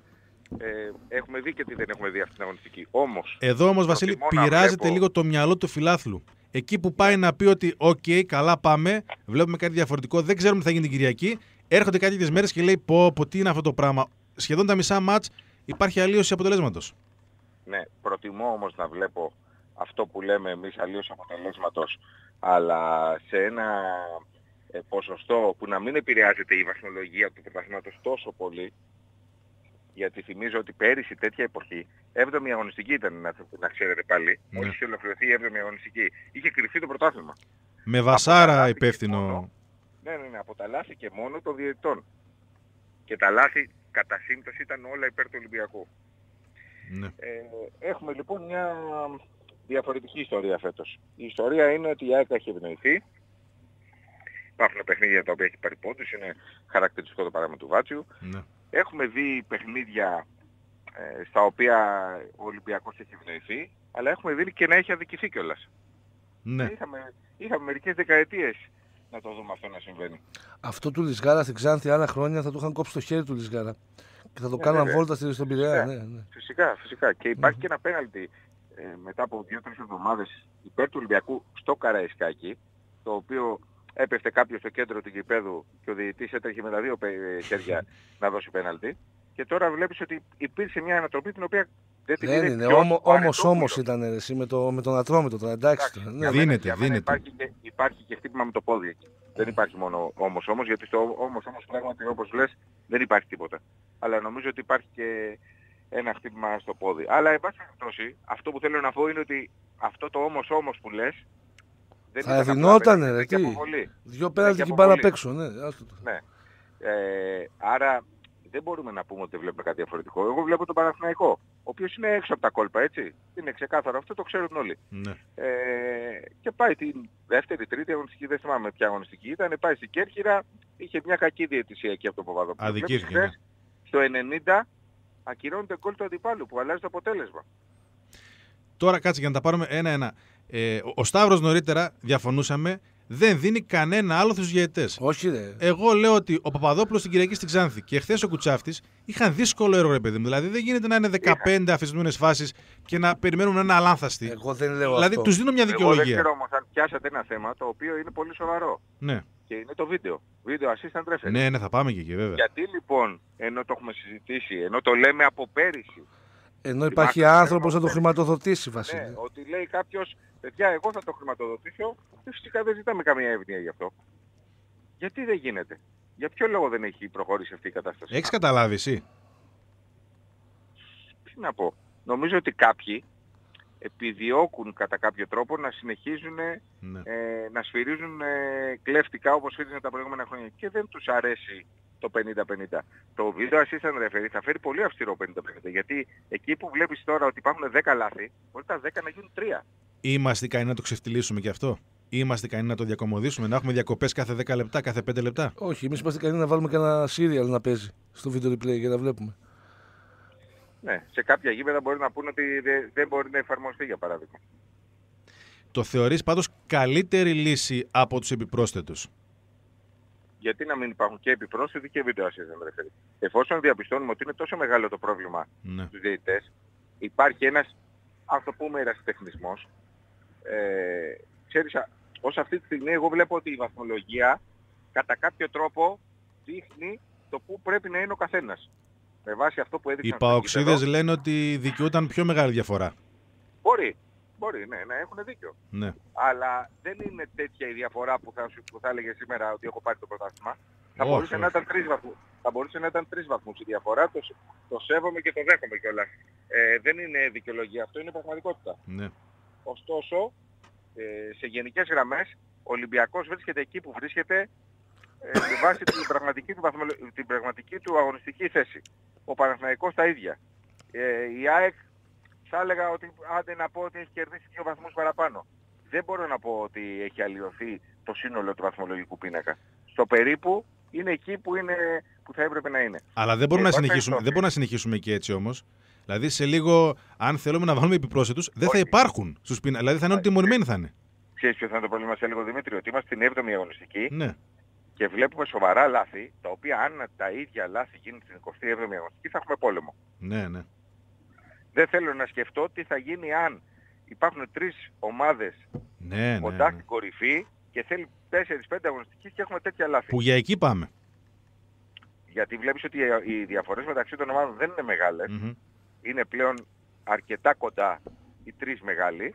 Έχουμε δει και τι δεν έχουμε δει αυτή την αγωνιστική. Εδώ όμως, Βασίλη, πειράζεται λίγο το μυαλό του φιλάθλου. Εκεί που πάει να πει ότι «ΟΚ, καλά πάμε, βλέπουμε κάτι διαφορετικό, δεν ξέρουμε τι θα γίνει την Κυριακή», έρχονται κάποιες μέρες και λέει «Πω, τι είναι αυτό το πράγμα». Σχεδόν τα μισά μάτς υπάρχει αλλίωση αποτελέσματος. Ναι, προτιμώ όμως να βλέπω αυτό που λέμε εμείς αλλίωση αποτελέσματος, αλλά σε ένα ποσοστό που να μην επηρεάζεται η βαθμολογία του πρωταθλήματος τόσο πολύ. Γιατί θυμίζω ότι πέρυσι τέτοια εποχή, 7η αγωνιστική ήταν, να ξέρετε πάλι, μόλις είχε ολοκληρωθεί η 7η αγωνιστική, είχε κρυφθεί το πρωτάθλημα. Με Βασάρα υπεύθυνο. Ναι, από τα λάθη και μόνο των διαιτητών. Και τα λάθη κατά σύμπτωση ήταν όλα υπέρ του Ολυμπιακού. Ναι. Έχουμε λοιπόν μια διαφορετική ιστορία φέτος. Η ιστορία είναι ότι η ΑΕΚ έχει ευνοηθεί. Υπάρχουν παιχνίδια τα οποία έχει πάρει πόντους, είναι χαρακτηριστικό το παράδειγμα του Βάτσιου. Ναι. Έχουμε δει παιχνίδια στα οποία ο Ολυμπιακός έχει ευνοηθεί, αλλά έχουμε δει και να έχει αδικηθεί κιόλας. Ναι. Είχαμε μερικές δεκαετίες να το δούμε αυτό να συμβαίνει. Αυτό του Λισγάρα στην Ξάνθη άλλα χρόνια θα του είχαν κόψει το χέρι του Λισγάρα και θα το κάναν βόλτα στον Πειραιά. Ναι. Φυσικά. Και υπάρχει και ένα πέναλτι μετά από 2-3 εβδομάδες υπέρ του Ολυμπιακού στο Καραϊσκάκι, το οποίο έπεφτε κάποιος στο κέντρο του γηπέδου και ο διαιτητής έτρεχε με τα δύο χέρια να δώσει πέναλτι. Και τώρα βλέπεις ότι υπήρξε μια ανατροπή την οποία δεν την είδε. Ναι, όμως ήταν εσύ με τον Ατρόμητο τώρα, εντάξει. Ναι. Δίνεται. Υπάρχει και χτύπημα με το πόδι εκεί. Δεν υπάρχει μόνο όμως, γιατί στο όμως πράγματι όπως λες δεν υπάρχει τίποτα. Αλλά νομίζω ότι υπάρχει και ένα χτύπημα στο πόδι. Αλλά εν πάση περιπτώσει, αυτό που θέλω να πω είναι ότι αυτό το όμως που λες δεν θα δινότανε, ρε, τι. Δυο πέναλτι και πάνω απ' έξω, ναι. Ναι. Άρα δεν μπορούμε να πούμε ότι βλέπουμε κάτι διαφορετικό. Εγώ βλέπω τον Παναθηναϊκό, ο οποίος είναι έξω από τα κόλπα, έτσι. Είναι ξεκάθαρο αυτό, το ξέρουν όλοι. Ναι. Και πάει την δεύτερη, τρίτη αγωνιστική, δεν θυμάμαι ποια αγωνιστική ήταν, πάει στην Κέρκυρα, είχε μια κακή διαιτησία εκεί από τον Παπαδόπουλο. Αδικήθηκε. στο 90 ακυρώνεται γκολ του αντιπάλου που αλλάζει το αποτέλεσμα. Τώρα κάτσε για να τα πάρουμε ένα-ένα. Ο Σταύρος νωρίτερα, διαφωνούσαμε, δεν δίνει κανένα άλλο στους διαιτητές. Όχι, ρε. Εγώ λέω ότι ο Παπαδόπουλος την Κυριακή στην Ξάνθη και χθες ο Κουτσάφτης είχαν δύσκολο έργο, ρε παιδί μου. Δηλαδή δεν γίνεται να είναι 15 αφισμένες φάσεις και να περιμένουν ένα αλάνθαστη. Εγώ δεν λέω δηλαδή αυτό. τους δίνω μια δικαιολογία. Εγώ δεν ξέρω όμως αν πιάσατε ένα θέμα το οποίο είναι πολύ σοβαρό. Ναι. Και είναι το βίντεο. Βίντεο assistant referee. Ναι, θα πάμε και εκεί βέβαια. Γιατί λοιπόν, ενώ το έχουμε συζητήσει, ενώ το λέμε από πέρυσι. Ενώ υπάρχει άνθρωπος να το χρηματοδοτήσει, Βασίλη. Ναι, ότι λέει κάποιος, παιδιά, εγώ θα το χρηματοδοτήσω και φυσικά δεν ζητάμε καμία εύνοια γι' αυτό. Γιατί δεν γίνεται? Για ποιο λόγο δεν έχει προχωρήσει αυτή η κατάσταση? Έχεις καταλάβει εσύ? Τι να πω. Νομίζω ότι κάποιοι επιδιώκουν κατά κάποιο τρόπο να συνεχίζουν να σφυρίζουν κλέφτικα όπως σφύριζαν τα προηγούμενα χρόνια και δεν τους αρέσει το 50-50. Το video assistant referee θα φέρει πολύ αυστηρό 50-50 γιατί εκεί που βλέπεις τώρα ότι υπάρχουν 10 λάθη, μπορεί τα 10 να γίνουν 3. Είμαστε ικανοί να το ξεφτυλίσουμε και αυτό? Είμαστε ικανοί να το διακομωδήσουμε, να έχουμε διακοπές κάθε 10 λεπτά, κάθε 5 λεπτά? Όχι, εμείς είμαστε ικανοί να βάλουμε και ένα serial να παίζει στο video replay για να βλέπουμε. Ναι, σε κάποια γήπεδα μπορεί να πούνε ότι δεν μπορεί να εφαρμοστεί για παράδειγμα. Το θεωρείς πάντως καλύτερη λύση από τους επιπρόσθετους? Γιατί να μην υπάρχουν και επιπρόσθετοι και video assistant referee? Εφόσον διαπιστώνουμε ότι είναι τόσο μεγάλο το πρόβλημα στους διαιτητές, υπάρχει ένας, ας το πούμε, ερασιτεχνισμός. Ξέρεις, ως αυτή τη στιγμή εγώ βλέπω ότι η βαθμολογία κατά κάποιο τρόπο δείχνει το πού πρέπει να είναι ο καθένας. Με βάση αυτό που έδειξαν. Οι παοξίδες λένε ότι δικαιούταν πιο μεγάλη διαφορά. Μπορεί, ναι, να έχουν δίκιο. Ναι. Αλλά δεν είναι τέτοια η διαφορά που θα έλεγε σήμερα ότι έχω πάρει το πρωτάθλημα. Θα μπορούσε να ήταν 3 βαθμούς. Θα μπορούσε να ήταν 3 βαθμούς η διαφορά, το σέβομαι και το δέχομαι κιόλας. Δεν είναι δικαιολογία, αυτό είναι πραγματικότητα. Ναι. Ωστόσο, σε γενικές γραμμές, ο Ολυμπιακός βρίσκεται εκεί που βρίσκεται με βάση την πραγματική του αγωνιστική θέση. Ο Παναθηναϊκός τα ίδια. Η ΑΕΚ θα έλεγα ότι άντε να πω ότι έχει κερδίσει 2 βαθμούς παραπάνω. Δεν μπορώ να πω ότι έχει αλλοιωθεί το σύνολο του βαθμολογικού πίνακα. Στο περίπου είναι εκεί που θα έπρεπε να είναι. Αλλά δεν μπορούμε να συνεχίσουμε και έτσι όμως. Δηλαδή σε λίγο, αν θέλουμε να βάλουμε επιπρόσθετους, δεν θα υπάρχουν στους πίνακες. Δηλαδή θα είναι ότι τιμωρημένοι θα είναι. Ξέρεις ποιο θα είναι το πρόβλημα σε λίγο, Δημήτρη? Ότι είμαστε στην 7η αγωνιστική. Ναι. Και βλέπουμε σοβαρά λάθη, τα οποία αν τα ίδια λάθη γίνουν στην 27η αγωνιστική θα έχουμε πόλεμο. Ναι, ναι. Δεν θέλω να σκεφτώ τι θα γίνει αν υπάρχουν 3 ομάδες κοντά στην κορυφή και θέλει 4-5 αγωνιστικές και έχουμε τέτοια λάθη. Που για εκεί πάμε. Γιατί βλέπεις ότι οι διαφορές μεταξύ των ομάδων δεν είναι μεγάλες. Είναι πλέον αρκετά κοντά οι 3 μεγάλοι.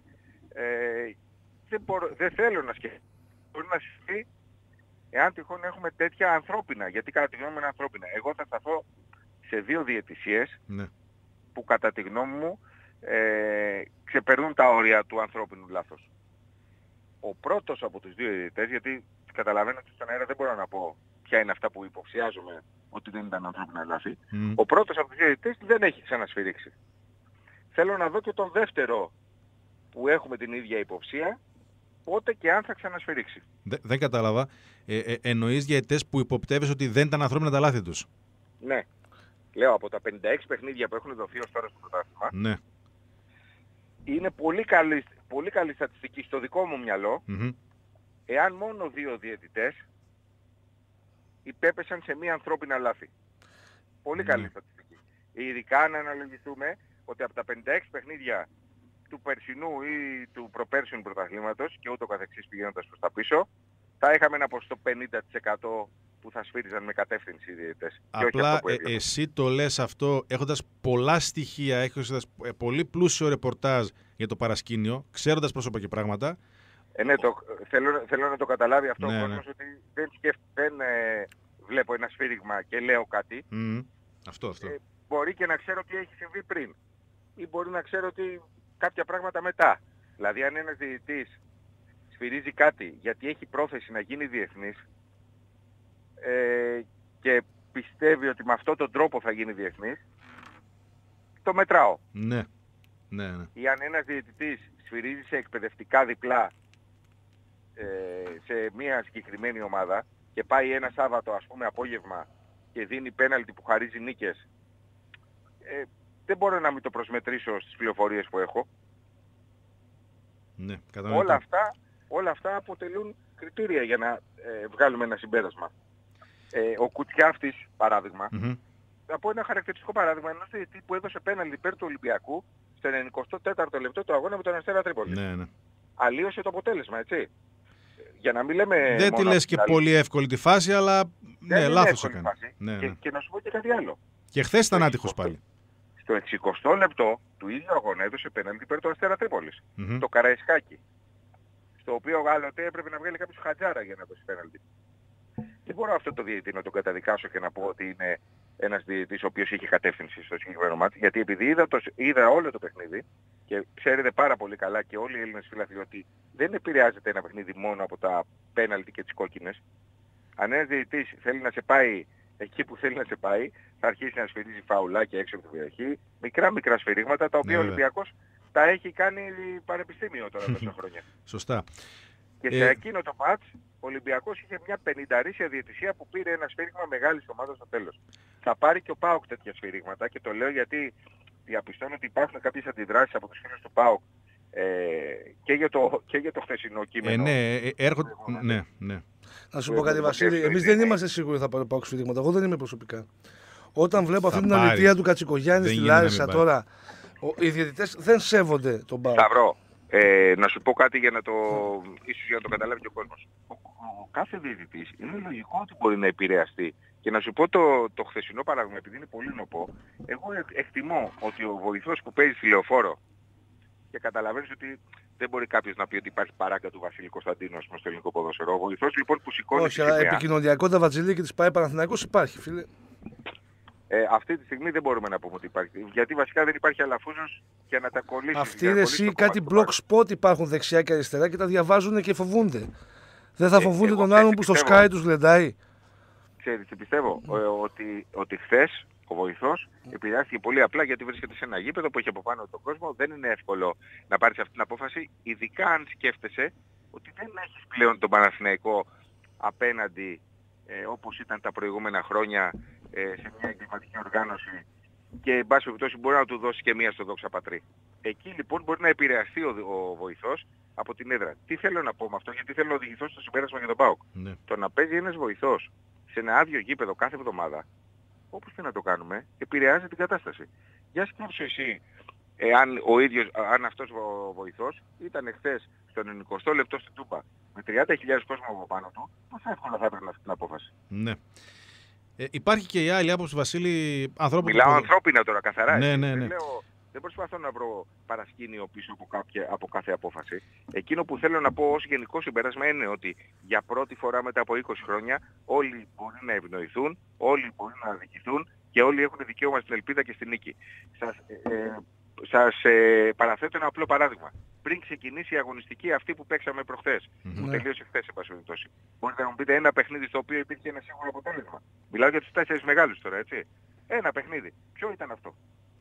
Δεν θέλω να σκεφτώ. Μπορεί να σκεφτεί εάν τυχόν έχουμε τέτοια ανθρώπινα. Γιατί κατά τη γνώμη μου είναι ανθρώπινα. Εγώ θα σταθώ σε 2 διαιτησίες που κατά τη γνώμη μου ξεπερνούν τα όρια του ανθρώπινου λάθος. Ο πρώτος από τους 2 διαιτητές, γιατί καταλαβαίνω ότι στον αέρα δεν μπορώ να πω ποια είναι αυτά που υποψιάζομαι ότι δεν ήταν ανθρώπινα λάθη. Ο πρώτος από τους 2 διαιτητές δεν έχει ξανασφυρίξει. Θέλω να δω και τον δεύτερο που έχουμε την ίδια υποψία, πότε και αν θα ξανασφυρίξει. Δεν κατάλαβα. Εννοείς διαιτητές που υποπτεύεις ότι δεν ήταν ανθρώπινα τα λάθη τους? Ναι. Λέω από τα 56 παιχνίδια που έχουν δοθεί ως τώρα στο πρωτάθλημα, ναι, είναι πολύ καλή στατιστική στο δικό μου μυαλό, εάν μόνο 2 διαιτητές υπέπεσαν σε μία ανθρώπινα λάθη. Πολύ καλή στατιστική. Ειδικά αν αναλογιστούμε ότι από τα 56 παιχνίδια του περσινού ή του προπέρσινου πρωταθλήματος και ούτω καθεξής πηγαίνοντας προς τα πίσω, θα είχαμε ένα ποσοστό 50% που θα σφύριζαν με κατεύθυνση οι διαιτητές. Απλά εσύ το λες αυτό έχοντας πολλά στοιχεία, έχοντας πολύ πλούσιο ρεπορτάζ για το παρασκήνιο, ξέροντας πρόσωπα και πράγματα. Ναι, θέλω να το καταλάβει αυτό ο κόσμος, ότι δεν βλέπω ένα σφύριγμα και λέω κάτι. Αυτό. Μπορεί και να ξέρω τι έχει συμβεί πριν. Ή μπορεί να ξέρω ότι κάποια πράγματα μετά. Δηλαδή αν ένας διαιτητής σφυρίζει κάτι γιατί έχει πρόθεση να γίνει διεθνής και πιστεύει ότι με αυτόν τον τρόπο θα γίνει διεθνής, το μετράω. Ναι. Ή αν ένας διαιτητής σφυρίζει σε εκπαιδευτικά διπλά σε μια συγκεκριμένη ομάδα και πάει ένα Σάββατο, ας πούμε, απόγευμα και δίνει πέναλτι που χαρίζει νίκες, δεν μπορώ να μην το προσμετρήσω στις πληροφορίες που έχω. Ναι, όλα αυτά αποτελούν κριτήρια για να βγάλουμε ένα συμπέρασμα. Ο Κουτσιάφτης, παράδειγμα, θα πω ένα χαρακτηριστικό παράδειγμα ενός διαιτητή που έδωσε πέναλτι υπέρ του Ολυμπιακού στο 94ο λεπτό του αγώνα με τον Αστέρα Τρίπολης. Ναι. Αλλίωσε το αποτέλεσμα, έτσι. Για να μην λέμε. Δεν τη λες και πολύ εύκολη τη φάση, αλλά ναι, λάθος έκανε. Και να σου πω και κάτι άλλο. Και χθες ήταν άτυχος πάλι. Στο 60ο λεπτό του ίδιου αγώνα έδωσε πέναλτι υπέρ του Αστέρα Τρίπολης. Το Καραϊσκάκι. Στο οποίο άλλοτε έπρεπε να βγάλει κάποιος χατζάρα για να δώσει πέναλτι. Δεν μπορώ αυτό το διαιτητή να τον καταδικάσω και να πω ότι είναι ένας διαιτητής ο οποίος είχε κατεύθυνση στο συγκεκριμένο μάτι, γιατί επειδή είδα όλο το παιχνίδι και ξέρετε πάρα πολύ καλά και όλοι οι Έλληνες φίλαθλοι ότι δεν επηρεάζεται ένα παιχνίδι μόνο από τα πέναλτι και τις κόκκινες. Αν ένας διαιτητής θέλει να σε πάει εκεί που θέλει να σε πάει, θα αρχίσει να σφυρίζει φαουλάκια έξω από την περιοχή, μικρά σφυρίγματα, τα οποία ο Ολυμπιακός τα έχει κάνει πανεπιστήμιο τώρα τόσα χρόνια. Σωστά. Και σε εκείνο το μάτς ο Ολυμπιακός είχε μια 50ρίσια διαιτησία που πήρε ένα σφύριγμα μεγάλης ομάδας στο τέλος. Θα πάρει και ο ΠΑΟΚ τέτοια σφύριγματα και το λέω γιατί διαπιστώνω ότι υπάρχουν κάποιες αντιδράσεις από τους φίλους του ΠΑΟΚ και για το χθεσινό κείμενο. Ναι, έρχονται. Ναι. Να σου πω κάτι, Βασίλη, εμείς δεν είμαστε σίγουροι θα πάρει ο ΠΑΟΚ σφύριγματα. Εγώ δεν είμαι προσωπικά. Όταν βλέπω αυτή την αλητεία του Κατσικογιάννη στη Λάρισα τώρα, οι διαιτητές δεν σέβονται τον ΠΑΟΚ. Σταυρό, να σου πω κάτι ίσως για να το καταλάβει και ο κόσμος. Ο κάθε διαιτητής είναι λογικό ότι μπορεί να επηρεαστεί. Και να σου πω το χθεσινό παράδειγμα, επειδή είναι πολύ νοπό, εγώ εκτιμώ ότι ο βοηθός που παίζει στη Λεωφόρο και καταλαβαίνεις ότι δεν μπορεί κάποιος να πει ότι υπάρχει παράγκα του Βασίλη Κωνσταντίνου στο ελληνικό ποδόσφαιρο. Ο βοηθός λοιπόν που σηκώνει. Όχι, αλλά επικοινωνιακό τα Βατζιλίκη της ΠΑΕ Παναθηναϊκός υπάρχει, φίλε. Αυτή τη στιγμή δεν μπορούμε να πούμε ότι υπάρχει. Γιατί βασικά δεν υπάρχει αλαφούζος για να τα κολλήσει. Αυτή είναι εσύ κάτι block spot υπάρχουν δεξιά και αριστερά και τα διαβάζουν και φοβούνται. Δεν θα φοβούνται τον άλλον που στο Sky τους γλεντάει. Ξέρεις, πιστεύω ότι χθες ο βοηθός επηρεάστηκε πολύ απλά γιατί βρίσκεται σε ένα γήπεδο που έχει από πάνω τον κόσμο. Δεν είναι εύκολο να πάρεις αυτή την απόφαση, ειδικά αν σκέφτεσαι ότι δεν έχεις πλέον τον Παναθηναϊκό απέναντι όπως ήταν τα προηγούμενα χρόνια σε μια εγκληματική οργάνωση και εν πάση περιπτώσει μπορεί να του δώσει και μία στο δόξα πατρί. Εκεί λοιπόν μπορεί να επηρεαστεί ο βοηθός από την έδρα. Τι θέλω να πω με αυτό, γιατί θέλω να οδηγηθώ στο συμπέρασμα για τον ΠΑΟΚ. Ναι. Το να παίζει ένας βοηθός σε ένα άδειο γήπεδο κάθε εβδομάδα, όπως και να το κάνουμε, επηρεάζει την κατάσταση. Για σκέψου εσύ, αν αυτός ο βοηθός ήταν χθες στον 90ο λεπτό στην Τούμπα με 30.000 κόσμο από πάνω του, πόσο εύκολα θα έπαιρνε αυτή την απόφαση. Ναι. Υπάρχει και η άλλη άποψη, Βασίλη, ανθρώπου. Μιλάω ανθρώπινα τώρα, καθαρά. Ναι. Δεν προσπαθώ να βρω παρασκήνιο πίσω από κάθε απόφαση. Εκείνο που θέλω να πω ως γενικό συμπέρασμα είναι ότι για πρώτη φορά μετά από 20 χρόνια όλοι μπορεί να ευνοηθούν, όλοι μπορεί να αδικηθούν και όλοι έχουν δικαίωμα στην ελπίδα και στην νίκη. Σας παραθέτω ένα απλό παράδειγμα. Πριν ξεκινήσει η αγωνιστική αυτή που παίξαμε προχθές, που τελείωσε χθες, εν πάση περιπτώσει. Μπορείτε να μου πείτε ένα παιχνίδι στο οποίο υπήρχε ένα σίγουρο αποτέλεσμα. Μιλάω για τους 4 μεγάλους τώρα, έτσι. Ένα παιχνίδι. Ποιο ήταν αυτό?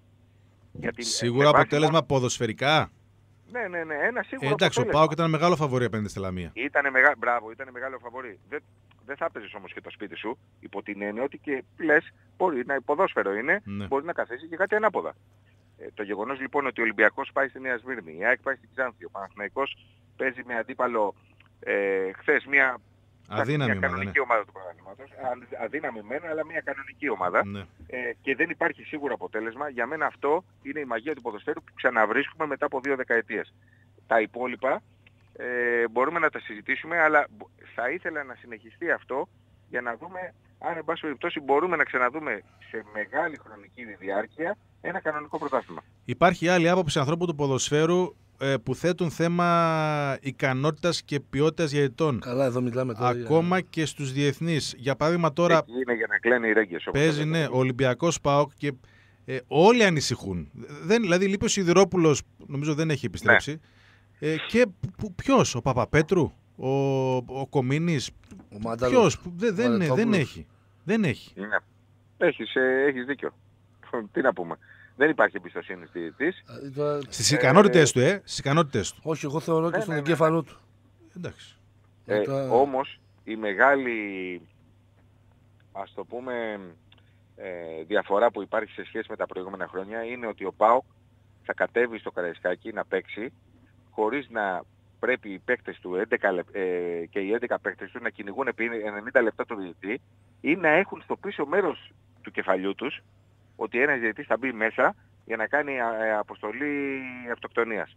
Σίγουρο αποτέλεσμα ποδοσφαιρικά. Ναι, ένα σίγουρο εντάξει, αποτέλεσμα. ο ΠΑΟΚ ήταν μεγάλο φαβορί απέναντι στη Λαμία. Μπράβο, ήταν μεγάλο φαβορί. Δεν θα έπαιζες όμως και το σπίτι σου, υπό την έννοια ότι και λες, μπορεί να ποδόσφαιρο είναι, μπορεί να καθίσει και κάτι ανάποδα. Το γεγονός λοιπόν ότι ο Ολυμπιακός πάει στη Νέα Σμύρνη, η ΑΕΚ πάει στην Ξάνθη, ο Παναθηναϊκός παίζει με αντίπαλο χθες μια κανονική ομάδα του πρωταθλήματος. Αδύναμη μένα, αλλά μια κανονική ομάδα. Ναι. Και δεν υπάρχει σίγουρο αποτέλεσμα. Για μένα αυτό είναι η μαγεία του ποδοσφαίρου που ξαναβρίσκουμε μετά από 2 δεκαετίες. Τα υπόλοιπα μπορούμε να τα συζητήσουμε, αλλά θα ήθελα να συνεχιστεί αυτό για να δούμε αν εν πάση περιπτώσει μπορούμε να ξαναδούμε σε μεγάλη χρονική διάρκεια ένα κανονικό πρωτάθλημα. Υπάρχει άλλη άποψη ανθρώπου του ποδοσφαίρου που θέτουν θέμα ικανότητας και ποιότητας διαιτητών. Καλά, εδώ μιλάμε τώρα. Ακόμα και στους διεθνείς. Για παράδειγμα τώρα. Εκεί είναι για να κλαίνε οι ρέγγες. Παίζει, ναι, ο Ολυμπιακός ΠΑΟΚ και όλοι ανησυχούν. Δηλαδή λείπει ο Σιδηρόπουλος, νομίζω δεν έχει επιστρέψει. Ναι. Και ποιος, ο Παπαπέτρου, ο Κομίνης, ποιος, δεν έχει. Δεν έχει. Ναι. Έχεις δίκιο. Τι να πούμε. Δεν υπάρχει εμπιστοσύνη στη διαιτητής. Στις ικανότητες του, στις ικανότητες του. Όχι, εγώ θεωρώ και στον εγκέφαλό του. Εντάξει. Όμως η μεγάλη, ας το πούμε, διαφορά που υπάρχει σε σχέση με τα προηγούμενα χρόνια είναι ότι ο ΠΑΟΚ θα κατέβει στο Καραϊσκάκι να παίξει χωρίς να πρέπει οι παίκτες του και οι 11 παίκτες του να κυνηγούν επί 90 λεπτά το διαιτητή ή να έχουν στο πίσω μέρος του κεφαλιού τους ότι ένας διαιτητής θα μπει μέσα για να κάνει αποστολή αυτοκτονίας.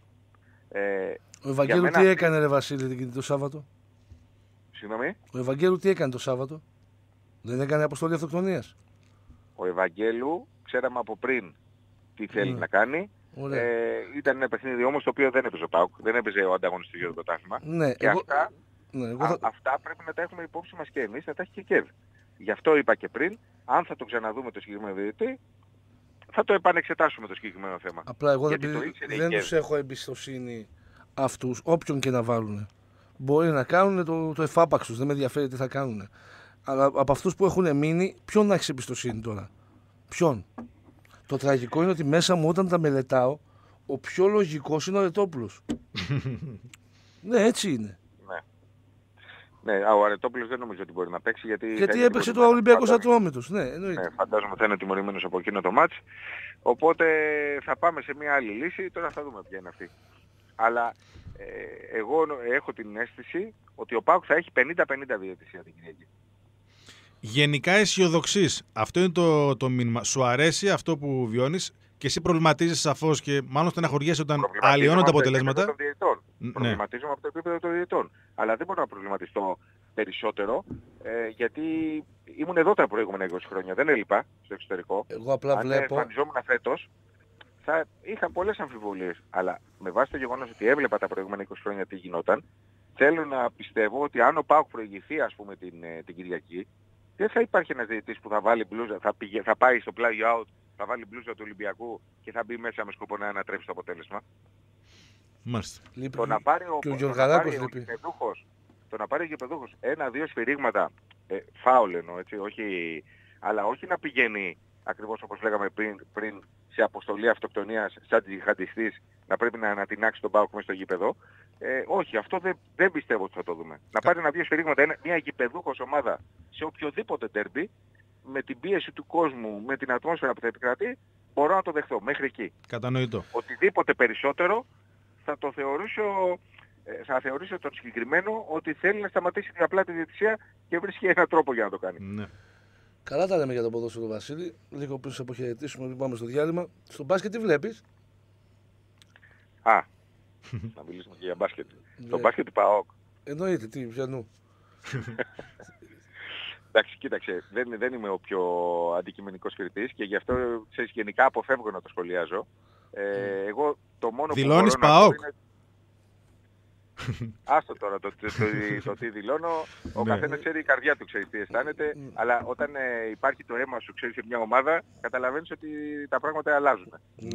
Ο Ευαγγέλου τι έκανε, ρε Βασίλη, το Σάββατο? Συγγνώμη? Ο Ευαγγέλου τι έκανε το Σάββατο? Δεν έκανε αποστολή αυτοκτονίας? Ο Ευαγγέλου ξέραμε από πριν τι θέλει να κάνει. Ήταν ένα παιχνίδι όμως το οποίο δεν έπαιζε ο ΠΑΟΚ, δεν έπαιζε ο ανταγωνιστής για το πρωτάθλημα. Ναι, και αυτά πρέπει να τα έχουμε υπόψη μας και εμείς, να τα έχει και ΚΕΒ. Γι' αυτό είπα και πριν, αν θα το ξαναδούμε το συγκεκριμένο διαιτητή, θα το επανεξετάσουμε το συγκεκριμένο θέμα. Απλά εγώ δεν τους έχω εμπιστοσύνη αυτούς, όποιον και να βάλουν. Μπορεί να κάνουν το εφάπαξ τους, δεν με ενδιαφέρει τι θα κάνουν. Αλλά από αυτούς που έχουν μείνει, ποιον να έχεις εμπιστοσύνη τώρα? Ποιον? Το τραγικό είναι ότι μέσα μου όταν τα μελετάω, ο πιο λογικός είναι ο Αρετόπουλος. Ναι, έτσι είναι. Ναι, ο Αρετόπουλος δεν νομίζω ότι μπορεί να παίξει γιατί έπαιξε το Ολυμπιακός Ατρόμητος. Ναι, φαντάζομαι θα είναι τιμωρημένος από εκείνο το μάτς. Οπότε θα πάμε σε μια άλλη λύση, τώρα θα δούμε ποια είναι αυτή. Αλλά εγώ έχω την αίσθηση ότι ο ΠΑΟΚ θα έχει 50-50 διαιτησία την Κυριακή. Γενικά αισιοδοξείς. Αυτό είναι το μήνυμα. Σου αρέσει αυτό που βιώνεις και εσύ προβληματίζεσαι σαφώς και μάλλον στεναχωριέσαι όταν αλλοιώνουν τα αποτελέσματα. Προβληματίζομαι από το επίπεδο των διαιτητών. Αλλά δεν μπορώ να προβληματιστώ περισσότερο γιατί ήμουν εδώ τα προηγούμενα 20 χρόνια. Δεν έλειπα στο εξωτερικό. Εγώ απλά αν εμφανιζόμουν φέτος θα είχα πολλές αμφιβολίες. Αλλά με βάση το γεγονός ότι έβλεπα τα προηγούμενα 20 χρόνια τι γινόταν, θέλω να πιστεύω ότι αν ο ΠΑΟΚ προηγηθεί ας πούμε την Κυριακή, δεν θα υπάρχει ένας διαιτητής που θα βάλει μπλούζα, θα πάει στο play out, θα βάλει μπλούζα του Ολυμπιακού και θα μπει μέσα με σκοπό να ανατρέψει το αποτέλεσμα. Μάλιστα. Το να πάρει ο γηπεδούχος 1-2 σφυρίγματα, φάουλ εννοώ, έτσι, αλλά όχι να πηγαίνει ακριβώς όπως λέγαμε πριν σε αποστολή αυτοκτονίας σαν τζιχαντιστής να πρέπει να ανατινάξει τον ΠΑΟΚ μέσα στο γήπεδο. Όχι, αυτό δεν πιστεύω ότι θα το δούμε. Να πάρει ένα-δύο σφυρίγματα, μια γηπεδούχος ομάδα σε οποιοδήποτε ντέρμπι, με την πίεση του κόσμου, με την ατμόσφαιρα που θα επικρατεί, μπορώ να το δεχθώ μέχρι εκεί. Κατανοητό. Οτιδήποτε περισσότερο θα θεωρήσω τον συγκεκριμένο ότι θέλει να σταματήσει απλά τη διαιτησία και βρίσκει έναν τρόπο για να το κάνει. Ναι. Καλά τα λέμε για τον ποδόσφαιρο, Βασίλη. Λίγο πριν σε αποχαιρετήσουμε, πάμε στο διάλειμμα. Στο μπάσκετ τι βλέπεις? Να μιλήσουμε και για μπάσκετ. Το μπάσκετ του ΠΑΟΚ. Εννοείται, τι, πιανού. Εντάξει, κοίταξε, δεν είμαι ο πιο αντικειμενικός κριτής και γι' αυτό γενικά αποφεύγω να το σχολιάζω. Εγώ το μόνο δηλώνεις που μπορώ ΠΑΟΚ. να πω είναι... Άστο τώρα το τι δηλώνω, ο καθένας ξέρει, η καρδιά του ξέρει τι αισθάνεται, αλλά όταν υπάρχει το αίμα σου, ξέρει, σε μια ομάδα, καταλαβαίνεις ότι τα πράγματα αλλάζουν.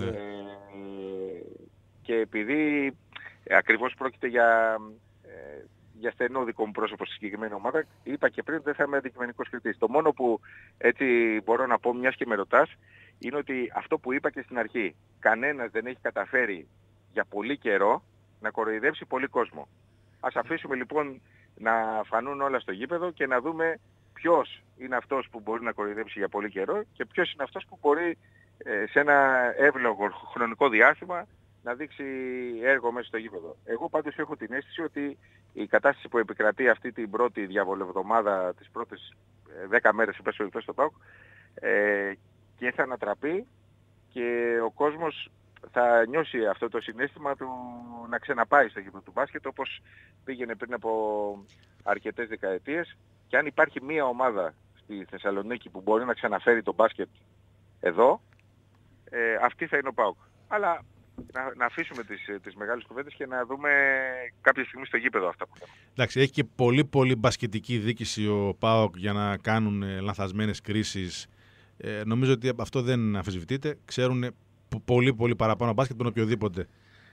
Και επειδή ακριβώς πρόκειται για στενό δικό μου πρόσωπο στη συγκεκριμένη ομάδα, είπα και πριν ότι δεν θα είμαι αντικειμενικός κριτής. Το μόνο που έτσι μπορώ να πω, μιας και με ρωτάς, είναι ότι αυτό που είπα και στην αρχή, κανένας δεν έχει καταφέρει για πολύ καιρό να κοροϊδέψει πολύ κόσμο. Ας αφήσουμε λοιπόν να φανούν όλα στο γήπεδο και να δούμε ποιος είναι αυτός που μπορεί να κοροϊδέψει για πολύ καιρό και ποιος είναι αυτός που μπορεί σε ένα εύλογο χρονικό διάστημα να δείξει έργο μέσα στο γήπεδο. Εγώ πάντως έχω την αίσθηση ότι η κατάσταση που επικρατεί αυτή την πρώτη διαβολευδομάδα, τις πρώτες 10 μέρες υπέσω στο ΠΑΟΚ, και θα ανατραπεί και ο κόσμος θα νιώσει αυτό το συναίσθημα του να ξαναπάει στο γήπεδο του μπάσκετ όπως πήγαινε πριν από αρκετές δεκαετίες, και αν υπάρχει μία ομάδα στη Θεσσαλονίκη που μπορεί να ξαναφέρει το μπάσκετ εδώ, αυτή θα είναι ο ΠΑΟΚ. Αλλά να αφήσουμε τις μεγάλες κουβέντες και να δούμε κάποια στιγμή στο γήπεδο αυτά που λέμε. Εντάξει, έχει και πολύ μπασκετική δίκηση ο ΠΑΟΚ για να κάνουν λανθασμένες κρίσεις. Νομίζω ότι αυτό δεν αμφισβητείται. Ξέρουν πολύ παραπάνω μπάσκετ από οποιοδήποτε.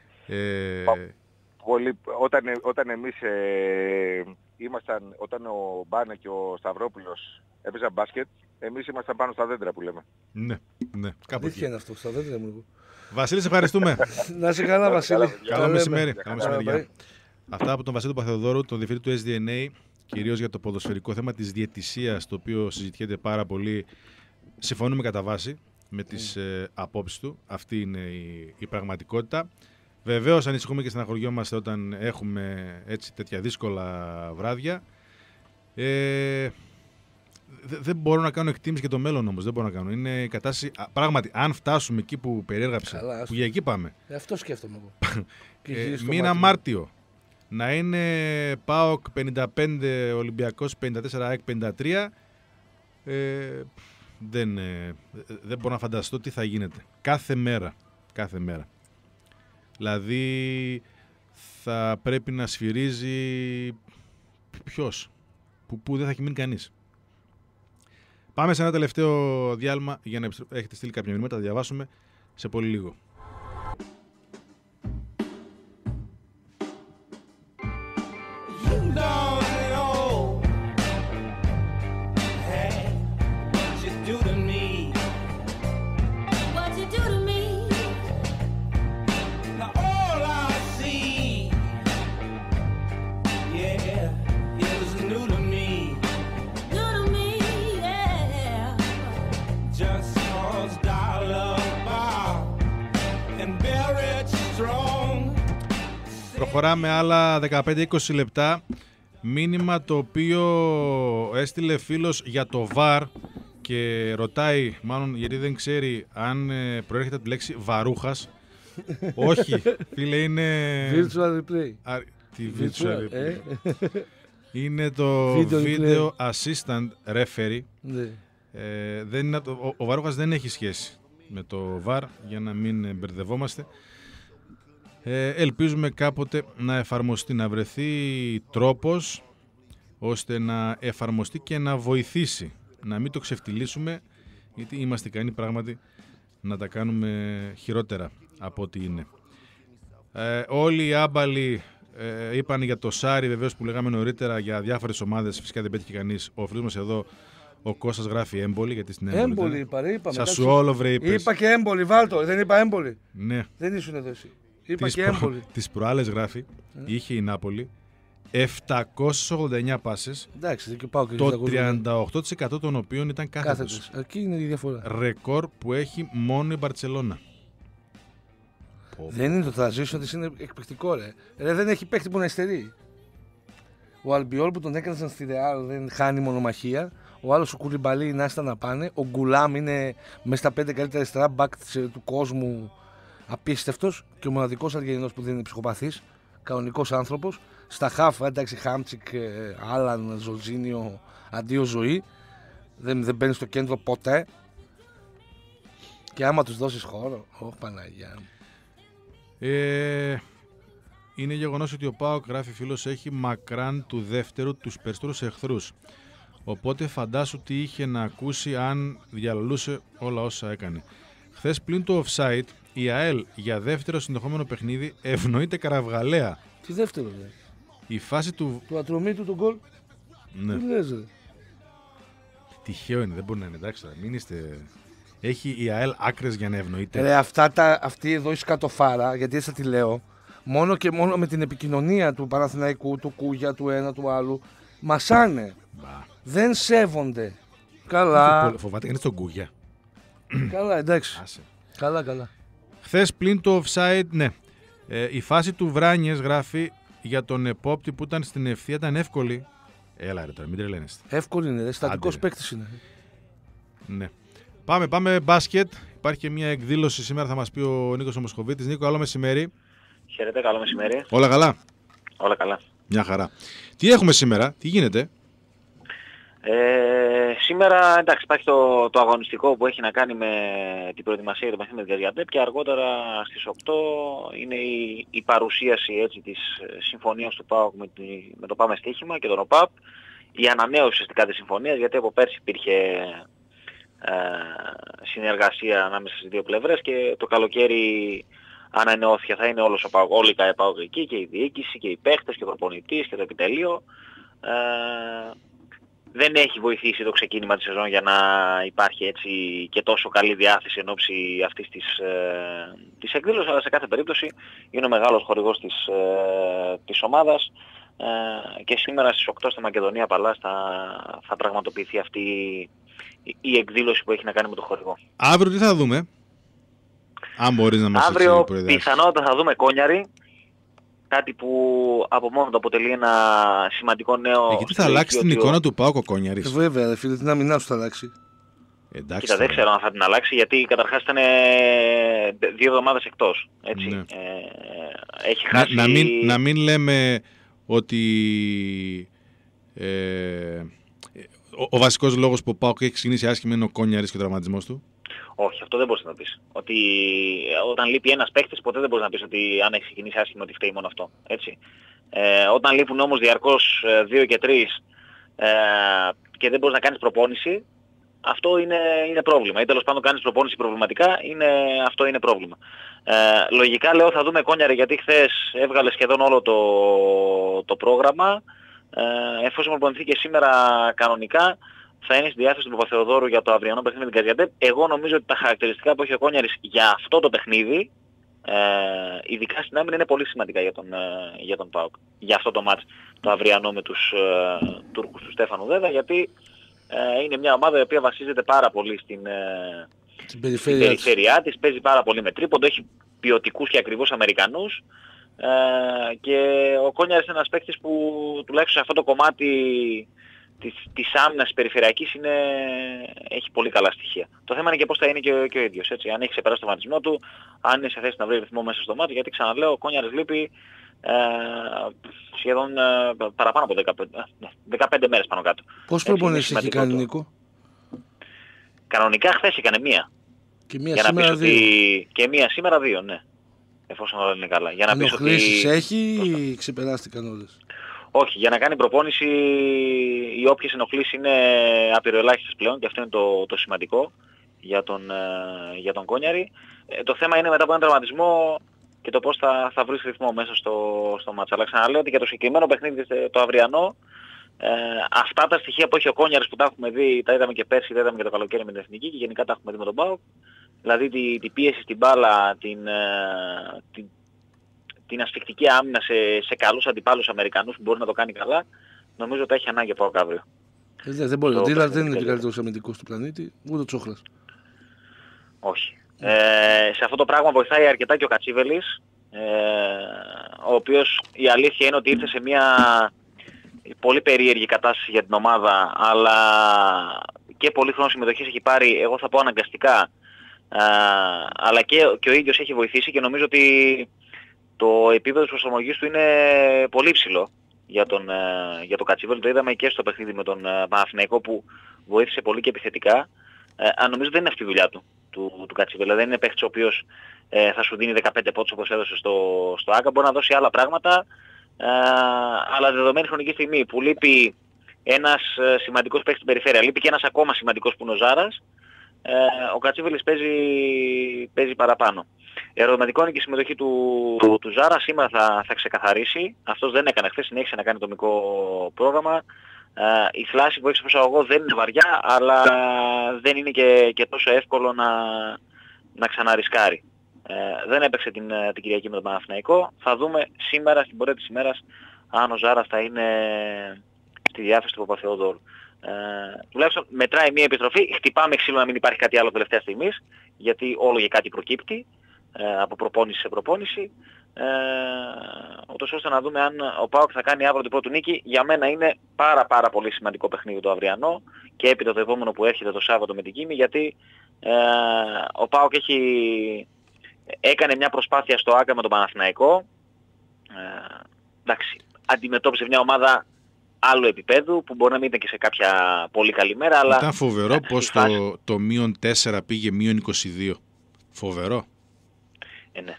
Όταν εμείς ήμασταν, όταν ο Μπάνε και ο Σταυρόπουλος έπαιζαν μπάσκετ, εμείς ήμασταν πάνω στα δέντρα που λέμε. Ναι, κάπου εκεί. Τι είναι αυτό, στα δέντρα μου. Βασίλη, σε ευχαριστούμε. Να είσαι καλά, Βασίλη. Καλό μεσημέρι. Αυτά από τον Βασίλη Παπαθεοδόρου, τον διευθυντή του SDNA, κυρίως για το ποδοσφαιρικό θέμα της διαιτησίας, το οποίο συζητιέται πάρα πολύ συμφωνούμε κατά βάση με τις απόψεις του. Αυτή είναι η πραγματικότητα. Βεβαίως ανησυχούμε και στεναχωριόμαστε όταν έχουμε έτσι τέτοια δύσκολα βράδια. Δεν μπορώ να κάνω εκτίμηση για το μέλλον όμως. Δεν μπορώ να κάνω. Είναι η κατάσταση. Πράγματι, αν φτάσουμε εκεί που περιέγραψε, που για εκεί πάμε. Αυτό σκέφτομαι εγώ. Μήνα Μάρτιο να είναι ΠΑΟΚ 55, Ολυμπιακός 54, ΑΕΚ 53. Δεν μπορώ να φανταστώ τι θα γίνεται. Κάθε μέρα. Δηλαδή θα πρέπει να σφυρίζει ποιος, που δεν θα έχει μείνει κανείς. Πάμε σε ένα τελευταίο διάλειμμα για να έχετε στείλει κάποια μηνύματα, θα διαβάσουμε σε πολύ λίγο. Προχωράμε άλλα 15-20 λεπτά. Μήνυμα το οποίο έστειλε φίλος για το VAR και ρωτάει, μάλλον γιατί δεν ξέρει αν προέρχεται από τη λέξη βαρούχας. Όχι, φίλε, είναι... Virtual replay. Τι virtual replay. Είναι το video assistant referee. Δεν είναι, ο βαρούχας δεν έχει σχέση με το VAR, για να μην μπερδευόμαστε. Ελπίζουμε κάποτε να εφαρμοστεί, να βρεθεί τρόπος ώστε να εφαρμοστεί και να βοηθήσει, να μην το ξεφτυλίσουμε, γιατί είμαστε ικανοί πράγματι να τα κάνουμε χειρότερα από ό,τι είναι. Όλοι οι άμπαλοι είπαν για το Σάρι, βεβαίως, που λέγαμε νωρίτερα για διάφορες ομάδες, φυσικά δεν πέτυχε κανείς. Ο φίλος μας εδώ, ο Κώστας, γράφει έμπολη, γιατί στην έμπολη. Έμπολη είπαμε. Σασουόλο είπες. Είπα και έμπολη, βάλτο, δεν είπα έμπολη. Ναι. Δεν ήσουν εδώ εσύ. Είπα και έμπολη. Τις προάλλες γράφει, είχε η Νάπολη 789 πάσες. Εντάξει, και πάω και το 38% των οποίων ήταν κάθετος. Εκεί είναι η διαφορά. Ρεκόρ που έχει μόνο η Μπαρτσελώνα. Δεν είναι το transition της, είναι εκπληκτικό, ρε. Δεν έχει παίχτη που να υστερεί. Ο Αλμπιόλ που τον έκαναν στη Ρεάλ δεν χάνει μονομαχία. Ο άλλος ο Κουλιμπαλί είναι άστα να πάνε. Ο Γκουλάμ είναι μέσα στα 5 καλύτερα αριστερά μπακ του κόσμου, απίστευτος. Και ο μοναδικός Αργεντινός που δεν είναι ψυχοπαθής, κανονικός άνθρωπος. Στα χαφ, εντάξει, Χάμτσικ, Άλαν, Ζολζίνιο, αντίο ζωή. Δεν μπαίνει στο κέντρο ποτέ. Και άμα τους δώσεις χώρο, Παναγιά. Είναι γεγονός ότι ο ΠΑΟΚ, γράφει φίλος, έχει μακράν του δεύτερου τους περισσότερους εχθρούς. Οπότε φαντάσου τι είχε να ακούσει αν διαλαλούσε όλα όσα έκανε. Χθες πλην το offside, η ΑΕΛ για δεύτερο συνεχόμενο παιχνίδι ευνοείται καραβγαλαία. Τι δεύτερο, δε. Η φάση του Ατρωμίτου του γκολ. Ναι. Τι λες, ρε. Τυχαίο είναι, δεν μπορεί να είναι, εντάξει. Μην είστε... Έχει η ΑΕΛ άκρες για να ευνοείται. Ρε, αυτή εδώ η σκατοφάρα, γιατί έτσι θα τη λέω, μόνο και μόνο με την επικοινωνία του Παναθηναϊκού, του Κούγια, του ένα, του άλλου, μασάνε. Δεν σέβονται. Καλά. Φοβάται κανείς τον Κούγια. Καλά, εντάξει. Άσε. Καλά. Χθες πλην το offside, ναι. Η φάση του Βράνιες, γράφει, για τον επόπτη που ήταν στην ευθεία ήταν εύκολη. Έλα ρε τώρα, μην τρελαίνεστε. Εύκολη είναι, στατικός παίκτης είναι. Ναι. Πάμε μπάσκετ. Υπάρχει και μια εκδήλωση σήμερα, θα μας πει ο Νίκος ο Μοσχοβίτης. Νίκο, καλό μεσημέρι. Χαίρετε, καλό μεσημέρι. Όλα καλά. Όλα καλά. Μια χαρά. Τι έχουμε σήμερα, τι γίνεται? Σήμερα, εντάξει, υπάρχει το αγωνιστικό που έχει να κάνει με την προετοιμασία για το παιχνίδι με τη Γαδιαντέπ και αργότερα στις 8 είναι η παρουσίαση, έτσι, της συμφωνίας του ΠΑΟΚ με το Πάμε Στοίχημα και τον ΟΠΑΠ. Η ανανέωση ουσιαστικά της συμφωνίας, γιατί από πέρσι υπήρχε συνεργασία ανάμεσα στις δύο πλευρές και το καλοκαίρι ανανεώθηκε. Θα είναι όλος ο ΠΑΟΚ, όλη η ΠΑΟΚ εκεί, και η διοίκηση και οι παίχτες και ο προπονητής και το επιτελείο. Δεν έχει βοηθήσει το ξεκίνημα της σεζόν για να υπάρχει έτσι και τόσο καλή διάθεση εν ώψη αυτής της εκδήλωσης, αλλά σε κάθε περίπτωση είναι ο μεγάλος χορηγός της ομάδας και σήμερα στις 8 στη Μακεδονία Παλάς θα πραγματοποιηθεί αυτή η εκδήλωση που έχει να κάνει με το χορηγό. Αύριο τι θα δούμε, αν μπορείς να μας Αύριο προειδεάσεις? πιθανότατα θα δούμε Κόνιαρη, κάτι που από μόνο του αποτελεί ένα σημαντικό νέο. Εκεί θα αλλάξει την εικόνα του ΠΑΟΚ ο Κόνιαρης. Βέβαια, ρε φίλε, την άμυνά σου θα αλλάξει. Εντάξει. Κοίτα, δεν ξέρω αν θα την αλλάξει, γιατί καταρχάς ήταν 2 εβδομάδες εκτός. Έτσι. Ναι. Έχει χάσει... Να μην λέμε ότι ο βασικός λόγος που ο ΠΑΟΚ έχει ξεκινήσει άσχημα είναι ο Κόνιαρης και ο τραυματισμός του. Όχι, αυτό δεν μπορείς να το πεις. Ότι όταν λείπει ένας παίκτης, ποτέ δεν μπορείς να πεις ότι αν έχει ξεκινήσει άσχημα ότι φταίει μόνο αυτό. Έτσι. Όταν λείπουν όμως διαρκώς 2 και 3 και δεν μπορείς να κάνεις προπόνηση, αυτό είναι πρόβλημα. Ή τέλος πάντων κάνεις προπόνηση προβληματικά, αυτό είναι πρόβλημα. Λογικά λέω θα δούμε Κόνιαρη, γιατί χθες έβγαλε σχεδόν όλο το πρόγραμμα. Εφόσον προπονηθεί και σήμερα κανονικά, θα είναι στη διάθεση του Παπαθεοδόρου για το αυριανό παιχνίδι με την Γκαζιαντέπ. Εγώ νομίζω ότι τα χαρακτηριστικά που έχει ο Κόνιαρης για αυτό το παιχνίδι, ειδικά στην άμυνα, είναι πολύ σημαντικά για τον ΠΑΟΚ. Για αυτό το μάτς το αυριανό με τους Τούρκους του Στέφανου Δέδα, γιατί είναι μια ομάδα η οποία βασίζεται πάρα πολύ στην περιφέρειά της, παίζει πάρα πολύ με τρίποντο, έχει ποιοτικούς και ακριβώς Αμερικανούς, και ο Κόνιαρης είναι ένας παίκτης που τουλάχιστον σε αυτό το κομμάτι της άμυνας περιφερειακής έχει πολύ καλά στοιχεία. Το θέμα είναι και πώς θα είναι και ο ίδιος. Έτσι. Αν έχει ξεπεράσει το βανισμό του, αν είναι σε θέση να βρει ρυθμό μέσα στο μάτι, γιατί ξαναλέω ο Κόνιαρης λείπει σχεδόν παραπάνω από 15 μέρες πάνω κάτω. Πόσες προπονήσεις έχει κάνει, Νίκο? Κανονικά χθες έκανε μία. Και μία σήμερα 2. Και μία σήμερα 2, ναι. Εφόσον όλα είναι καλά. Για να πεις ότι έχει ή ξεπεράστηκαν όλες? Όχι, για να κάνει προπόνηση οι όποιες ενοχλήσεις είναι απειροελάχιστες πλέον, και αυτό είναι το σημαντικό για τον Κόνιαρη. Το θέμα είναι μετά από έναν τραυματισμό και το πώς θα βρεις ρυθμό μέσα στο μάτς. Αλλά ξαναλέω ότι για το συγκεκριμένο παιχνίδι το αυριανό, αυτά τα στοιχεία που έχει ο Κόνιαρης που τα έχουμε δει, τα είδαμε και πέρσι, τα είδαμε και το καλοκαίρι με την Εθνική, και γενικά τα έχουμε δει με τον ΠΑΟΚ. Δηλαδή την πίεση στην μπάλα, την ασφικτική άμυνα σε καλούς αντιπάλους Αμερικανούς που μπορεί να το κάνει καλά, νομίζω ότι έχει ανάγκη από αύριο. Δεν μπορεί. Ο Ντίλαρ δεν είναι και καλύτερος αμυντικός του πλανήτη, ούτε ο Τσόχλας. Όχι. Σε αυτό το πράγμα βοηθάει αρκετά και ο Κατσίβελης, ο οποίος η αλήθεια είναι ότι ήρθε σε μια πολύ περίεργη κατάσταση για την ομάδα, αλλά και πολύ χρόνο συμμετοχής έχει πάρει, εγώ θα πω αναγκαστικά, αλλά και ο ίδιος έχει βοηθήσει, και νομίζω ότι το επίπεδο της προσαρμογής του είναι πολύ ψηλό για τον Κατσίβελ. Το είδαμε και στο παιχνίδι με τον Παναθηναϊκό που βοήθησε πολύ και επιθετικά. Νομίζω δεν είναι αυτή η δουλειά του Κατσίβελ. Δεν είναι παίκτης ο οποίος θα σου δίνει 15 πόντους όπως έδωσε στο ΆΚΑ. Μπορεί να δώσει άλλα πράγματα, αλλά δεδομένη χρονική στιγμή που λείπει ένας σημαντικός παίκτης στην περιφέρεια, λείπει και ένας ακόμα σημαντικός που είναι ο Ζάρας, ο Κατσίβελης παίζει παραπάνω. Ερωτηματικό είναι και η συμμετοχή του Ζάρα. Σήμερα θα ξεκαθαρίσει. Αυτός δεν έκανε χθες, συνέχισε να κάνει τομικό πρόγραμμα. Η θλάση που έχει στο προσαγωγό δεν είναι βαριά, αλλά δεν είναι και τόσο εύκολο να ξαναρισκάρει. Δεν έπαιξε την Κυριακή με τον Παναθηναϊκό. Θα δούμε σήμερα, στην πορεία της ημέρας, αν ο Ζάρας θα είναι στη διάθεση του Παπαθεοδόρου. Τουλάχιστον μετράει μια επιστροφή. Χτυπάμε ξύλο να μην υπάρχει κάτι άλλο τελευταία στιγμής, γιατί όλο για κάτι προκύπτει από προπόνηση σε προπόνηση, ούτως ώστε να δούμε αν ο ΠΑΟΚ θα κάνει αύριο την πρώτη νίκη. Για μένα είναι πάρα πολύ σημαντικό παιχνίδι το αυριανό, και έπειτα το επόμενο που έρχεται το Σάββατο με την Κίμη, γιατί ο ΠΑΟΚ έκανε μια προσπάθεια στο ΆΚΑ με τον Παναθηναϊκό. Εντάξει, αντιμετώπισε μια ομάδα άλλου επίπεδου που μπορεί να μην ήταν και σε κάποια πολύ καλή μέρα, αλλά ήταν φοβερό πως το μείον 4 πήγε μείον 22. Φοβερό. Ναι.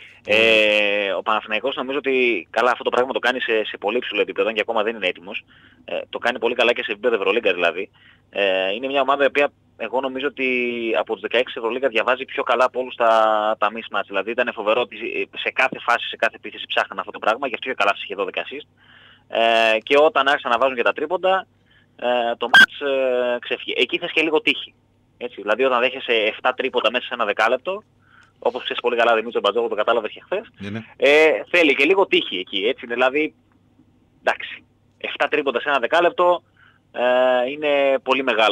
Ο Παναθηναϊκός νομίζω ότι καλά αυτό το πράγμα το κάνει σε πολύ ψηλό επίπεδο, και ακόμα δεν είναι έτοιμος. Το κάνει πολύ καλά και σε επίπεδο Ευρωλίγκα δηλαδή. Είναι μια ομάδα η οποία εγώ νομίζω ότι από τους 16 Ευρωλίγκα διαβάζει πιο καλά από όλους τα mismatch. Δηλαδή ήταν φοβερό ότι σε κάθε φάση, σε κάθε επίθεση ψάχναν αυτό το πράγμα, γι' αυτό είχε καλά στις 12 assist. Και όταν άρχισαν να βάζουν και τα τρίποντα, το match ξέφυγε. Εκεί θες και λίγο τύχη. Έτσι. Δηλαδή όταν δέχεσαι 7 τρίποντα μέσα σε ένα δεκάλεπτο, όπως ξέρεις πολύ καλά, Δημήτρη Μπατζόγλου, το κατάλαβες και χθες, θέλει και λίγο τύχη εκεί. Έτσι. Δηλαδή, εντάξει, 7 τρίποντα σε ένα δεκάλεπτο, είναι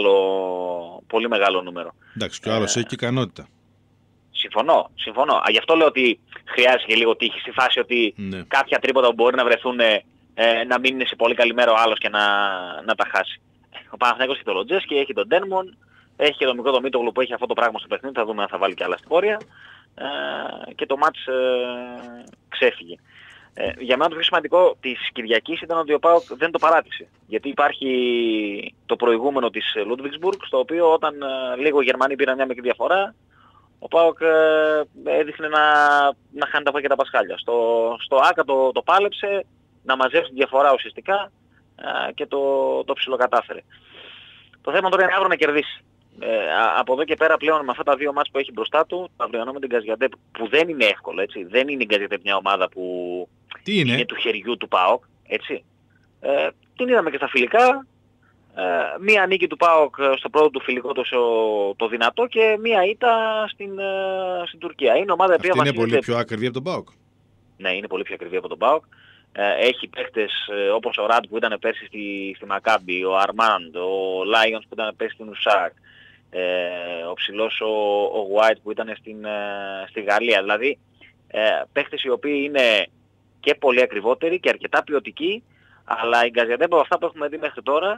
πολύ μεγάλο νούμερο. Εντάξει, και ο άλλος έχει και ικανότητα. Συμφωνώ. Γι' αυτό λέω ότι χρειάζεται και λίγο τύχη στη φάση ότι κάποια τρίποτα που μπορεί να βρεθούν να μην είναι σε πολύ καλή μέρα ο άλλος και να τα χάσει. Ο Παναθηναϊκός έχει τον Λοντζέσκι, έχει τον Ντένμον, έχει και τον μικρό Μίτογλου που έχει αυτό το πράγμα στο παιχνίδι, θα δούμε αν θα βάλει και άλλα στην πορεία. Και το μάτς ξέφυγε. Για μένα το πιο σημαντικό της Κυριακής ήταν ότι ο ΠΑΟΚ δεν το παράτησε. Γιατί υπάρχει το προηγούμενο της Λούντβιγκσμπουργκ, στο οποίο όταν λίγο οι Γερμανοί πήραν μια μικρή διαφορά, ο ΠΑΟΚ έδειχνε να χάνει τα πόδια και τα πασχάλια. Στο ΆΚΑ το πάλεψε, να μαζέψει τη διαφορά ουσιαστικά και το ψιλοκατάφερε. Το θέμα τώρα είναι αύριο να κερδίσει. Από εδώ και πέρα πλέον με αυτά τα δύο μάτς που έχει μπροστά του, το αυριανό με την Γκαζιαντέπ, που δεν είναι εύκολο, έτσι. Δεν είναι η Γκαζιαντέπ μια ομάδα που είναι του χεριού του ΠΑΟΚ, έτσι. Την είδαμε και στα φιλικά. Μία νίκη του ΠΑΟΚ στο πρώτο του φιλικό το δυνατό και μία ήττα στην Τουρκία. Είναι ομάδα που είναι πολύ πιο ακριβή από τον ΠΑΟΚ. Ναι, είναι πολύ πιο ακριβή από τον ΠΑΟΚ. Έχει παίκτες όπως ο Ραντ που ήταν πέρσι στη Μακάμπι, ο Αρμάντ, ο Λάιονς που ήταν πέρσι στην Ουσάκ, ο ψηλός ο White που ήταν στη Γαλλία. Δηλαδή παίκτες οι οποίοι είναι και πολύ ακριβότεροι και αρκετά ποιοτικοί, αλλά η Γκαζιαντέπ από αυτά που έχουμε δει μέχρι τώρα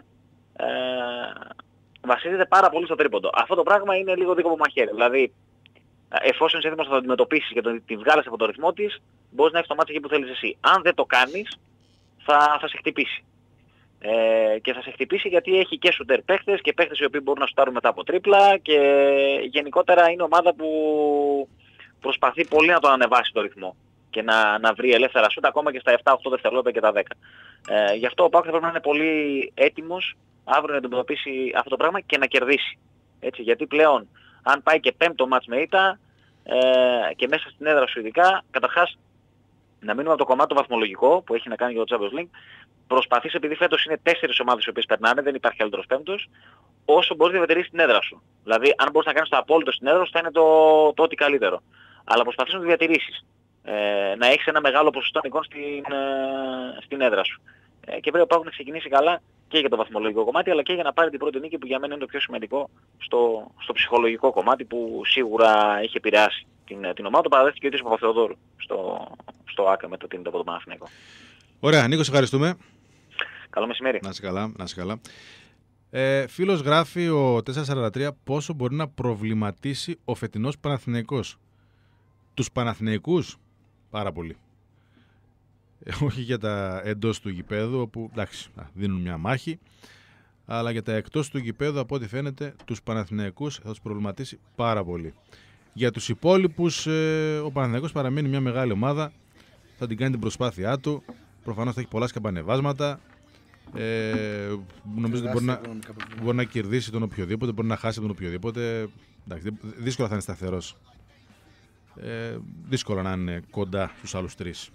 βασίζεται πάρα πολύ στο τρίποντο. Αυτό το πράγμα είναι λίγο δίκοπο μαχαίρι. Δηλαδή εφόσον είσαι έτοιμος να το αντιμετωπίσεις και τη βγάλεις από το ρυθμό της, μπορείς να έχεις το μάτι εκεί που θέλεις εσύ. Αν δεν το κάνεις, θα σε χτυπήσει. Και θα σε χτυπήσει γιατί έχει και σουτέρ παίχτες και παίχτες οι οποίοι μπορούν να σουτάρουν μετά από τρίπλα και γενικότερα είναι ομάδα που προσπαθεί πολύ να τον ανεβάσει το ρυθμό και να βρει ελεύθερα σουτ ακόμα και στα 7-8 δευτερόλεπτα και τα 10. Γι' αυτό ο ΠΑΟΚ θα πρέπει να είναι πολύ έτοιμος αύριο να αντιμετωπίσει αυτό το πράγμα και να κερδίσει. Έτσι, γιατί πλέον αν πάει και πέμπτο μάτς με ήττα και μέσα στην έδρα σου ειδικά, καταρχάς να μείνουμε από το κομμάτι το βαθμολογικό που έχει να κάνει για το Champions League, προσπαθείς επειδή φέτος είναι 4 ομάδες οι οποίες περνάνε, δεν υπάρχει καλύτερος πέμπτος, όσο μπορείς να διατηρήσεις την έδρα σου. Δηλαδή αν μπορείς να κάνεις το απόλυτο στην έδρα σου θα είναι το ό,τι καλύτερο. Αλλά προσπαθείς να το διατηρήσεις. Να έχεις ένα μεγάλο ποσοστό νικών στην έδρα σου. Και πρέπει να ξεκινήσει καλά και για το βαθμολογικό κομμάτι, αλλά και για να πάρει την πρώτη νίκη που για μένα είναι το πιο σημαντικό στο ψυχολογικό κομμάτι που σίγουρα έχει επηρεάσει την ομάδα. Το παραδέχτηκε ο ίδιος Παπαθεοδόρου στο ΆΚΑ μετά την από τον Παναθηναϊκό. Ωραία, Νίκο, σε ευχαριστούμε. Καλό μεσημέρι. Να είσαι καλά. Φίλος γράφει ο 443 πόσο μπορεί να προβληματίσει ο φετινός Παναθηναϊκός. Τους Παναθηναϊκούς πάρα πολύ. Όχι για τα εντός του γηπέδου όπου εντάξει δίνουν μια μάχη, αλλά για τα εκτός του γηπέδου από ό,τι φαίνεται τους Παναθηναϊκούς θα τους προβληματίσει πάρα πολύ. Για τους υπόλοιπους ο Παναθηναϊκός παραμένει μια μεγάλη ομάδα, θα την κάνει την προσπάθειά του, προφανώς θα έχει πολλά σκαμπανεβάσματα, νομίζω ότι μπορεί να κερδίσει τον οποιοδήποτε, μπορεί να χάσει τον οποιοδήποτε, εντάξει, δύσκολα θα είναι σταθερός, δύσκολα να είναι κοντά στους άλλους τρεις.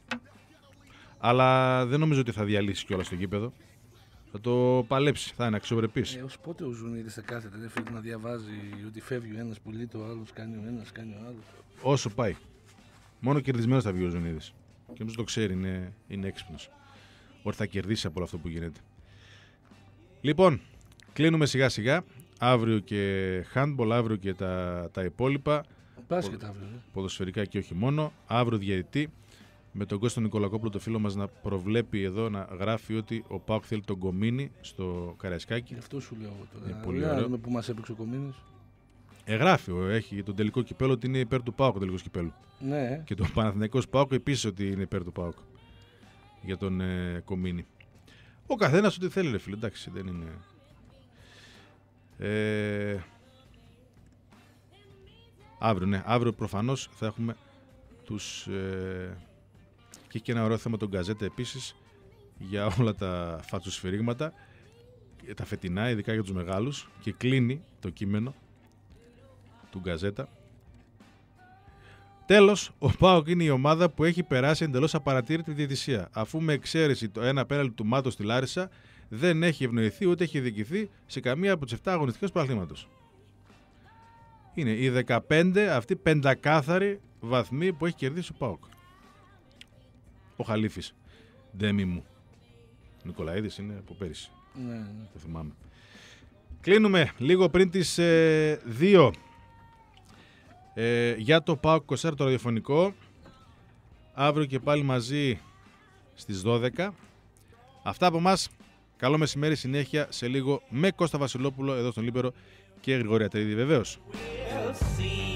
Αλλά δεν νομίζω ότι θα διαλύσει κιόλας το γήπεδο. Θα το παλέψει, θα είναι αξιοπρεπής. Ως πότε ο Ζουνίδης θα κάθεται, δεν φεύγει να διαβάζει ότι φεύγει ο ένας πουλί, το άλλος κάνει ο ένας, κάνει ο άλλος. Όσο πάει. Μόνο κερδισμένος θα βγει ο Ζουνίδης. Και νομίζω το ξέρει, είναι έξυπνος. Ότι θα κερδίσει από όλο αυτό που γίνεται. Λοιπόν, κλείνουμε σιγά σιγά. Αύριο και handball, αύριο και τα υπόλοιπα. Μπάσκετ αύριο. Ποδοσφαιρικά και όχι μόνο. Αύριο διαιτητή. Με τον Κώστο Νικολακόπουλο, το φίλο μας, να προβλέπει εδώ, να γράφει ότι ο ΠΑΟΚ θέλει τον Κομίνη στο Καραϊσκάκι. Αυτό σου λέω τώρα. Είναι πολύ ωραίο. Που μας έπαιξε ο Κομίνης. Γράφει, έχει τον τελικό κυπέλλο ότι είναι υπέρ του ΠΑΟΚ ο τελικός κυπέλλου. Ναι. Και το Παναθηναϊκός ΠΑΟΚ επίσης ότι είναι υπέρ του ΠΑΟΚ για τον Κομίνη. Ο καθένας ό,τι θέλει, ρε φίλε, εντάξει, δεν είναι. Αύριο προφανώς θα έχουμε τους. Και έχει και ένα ωραίο θέμα τον Γκαζέτα επίσης για όλα τα φατσοσφυρίγματα, τα φετινά, ειδικά για τους μεγάλους, και κλείνει το κείμενο του Γκαζέτα. Τέλος, ο ΠΑΟΚ είναι η ομάδα που έχει περάσει εντελώς απαρατήρητη διαιτησία, αφού με εξαίρεση το ένα πέναλτι του Μάτο στη Λάρισα δεν έχει ευνοηθεί ούτε έχει διοικηθεί σε καμία από τις 7 αγωνιστικές του πρωταθλήματος. Είναι οι 15 αυτοί πεντακάθαροι βαθμοί που έχει κερδίσει ο ΠΑΟΚ. Ο Χαλίφης, Ντέμι μου. Ο Νικολαίδης είναι από πέρυσι. Ναι. Το θυμάμαι. Κλείνουμε λίγο πριν τις 2 για το ΠΑΟΚ 24 το ραδιοφωνικό. Αύριο και πάλι μαζί στις 12. Αυτά από μας. Καλό μεσημέρι, συνέχεια σε λίγο με Κώστα Βασιλόπουλο εδώ στον Λίμπερο και Γρηγόρη Ατρίδη βεβαίως.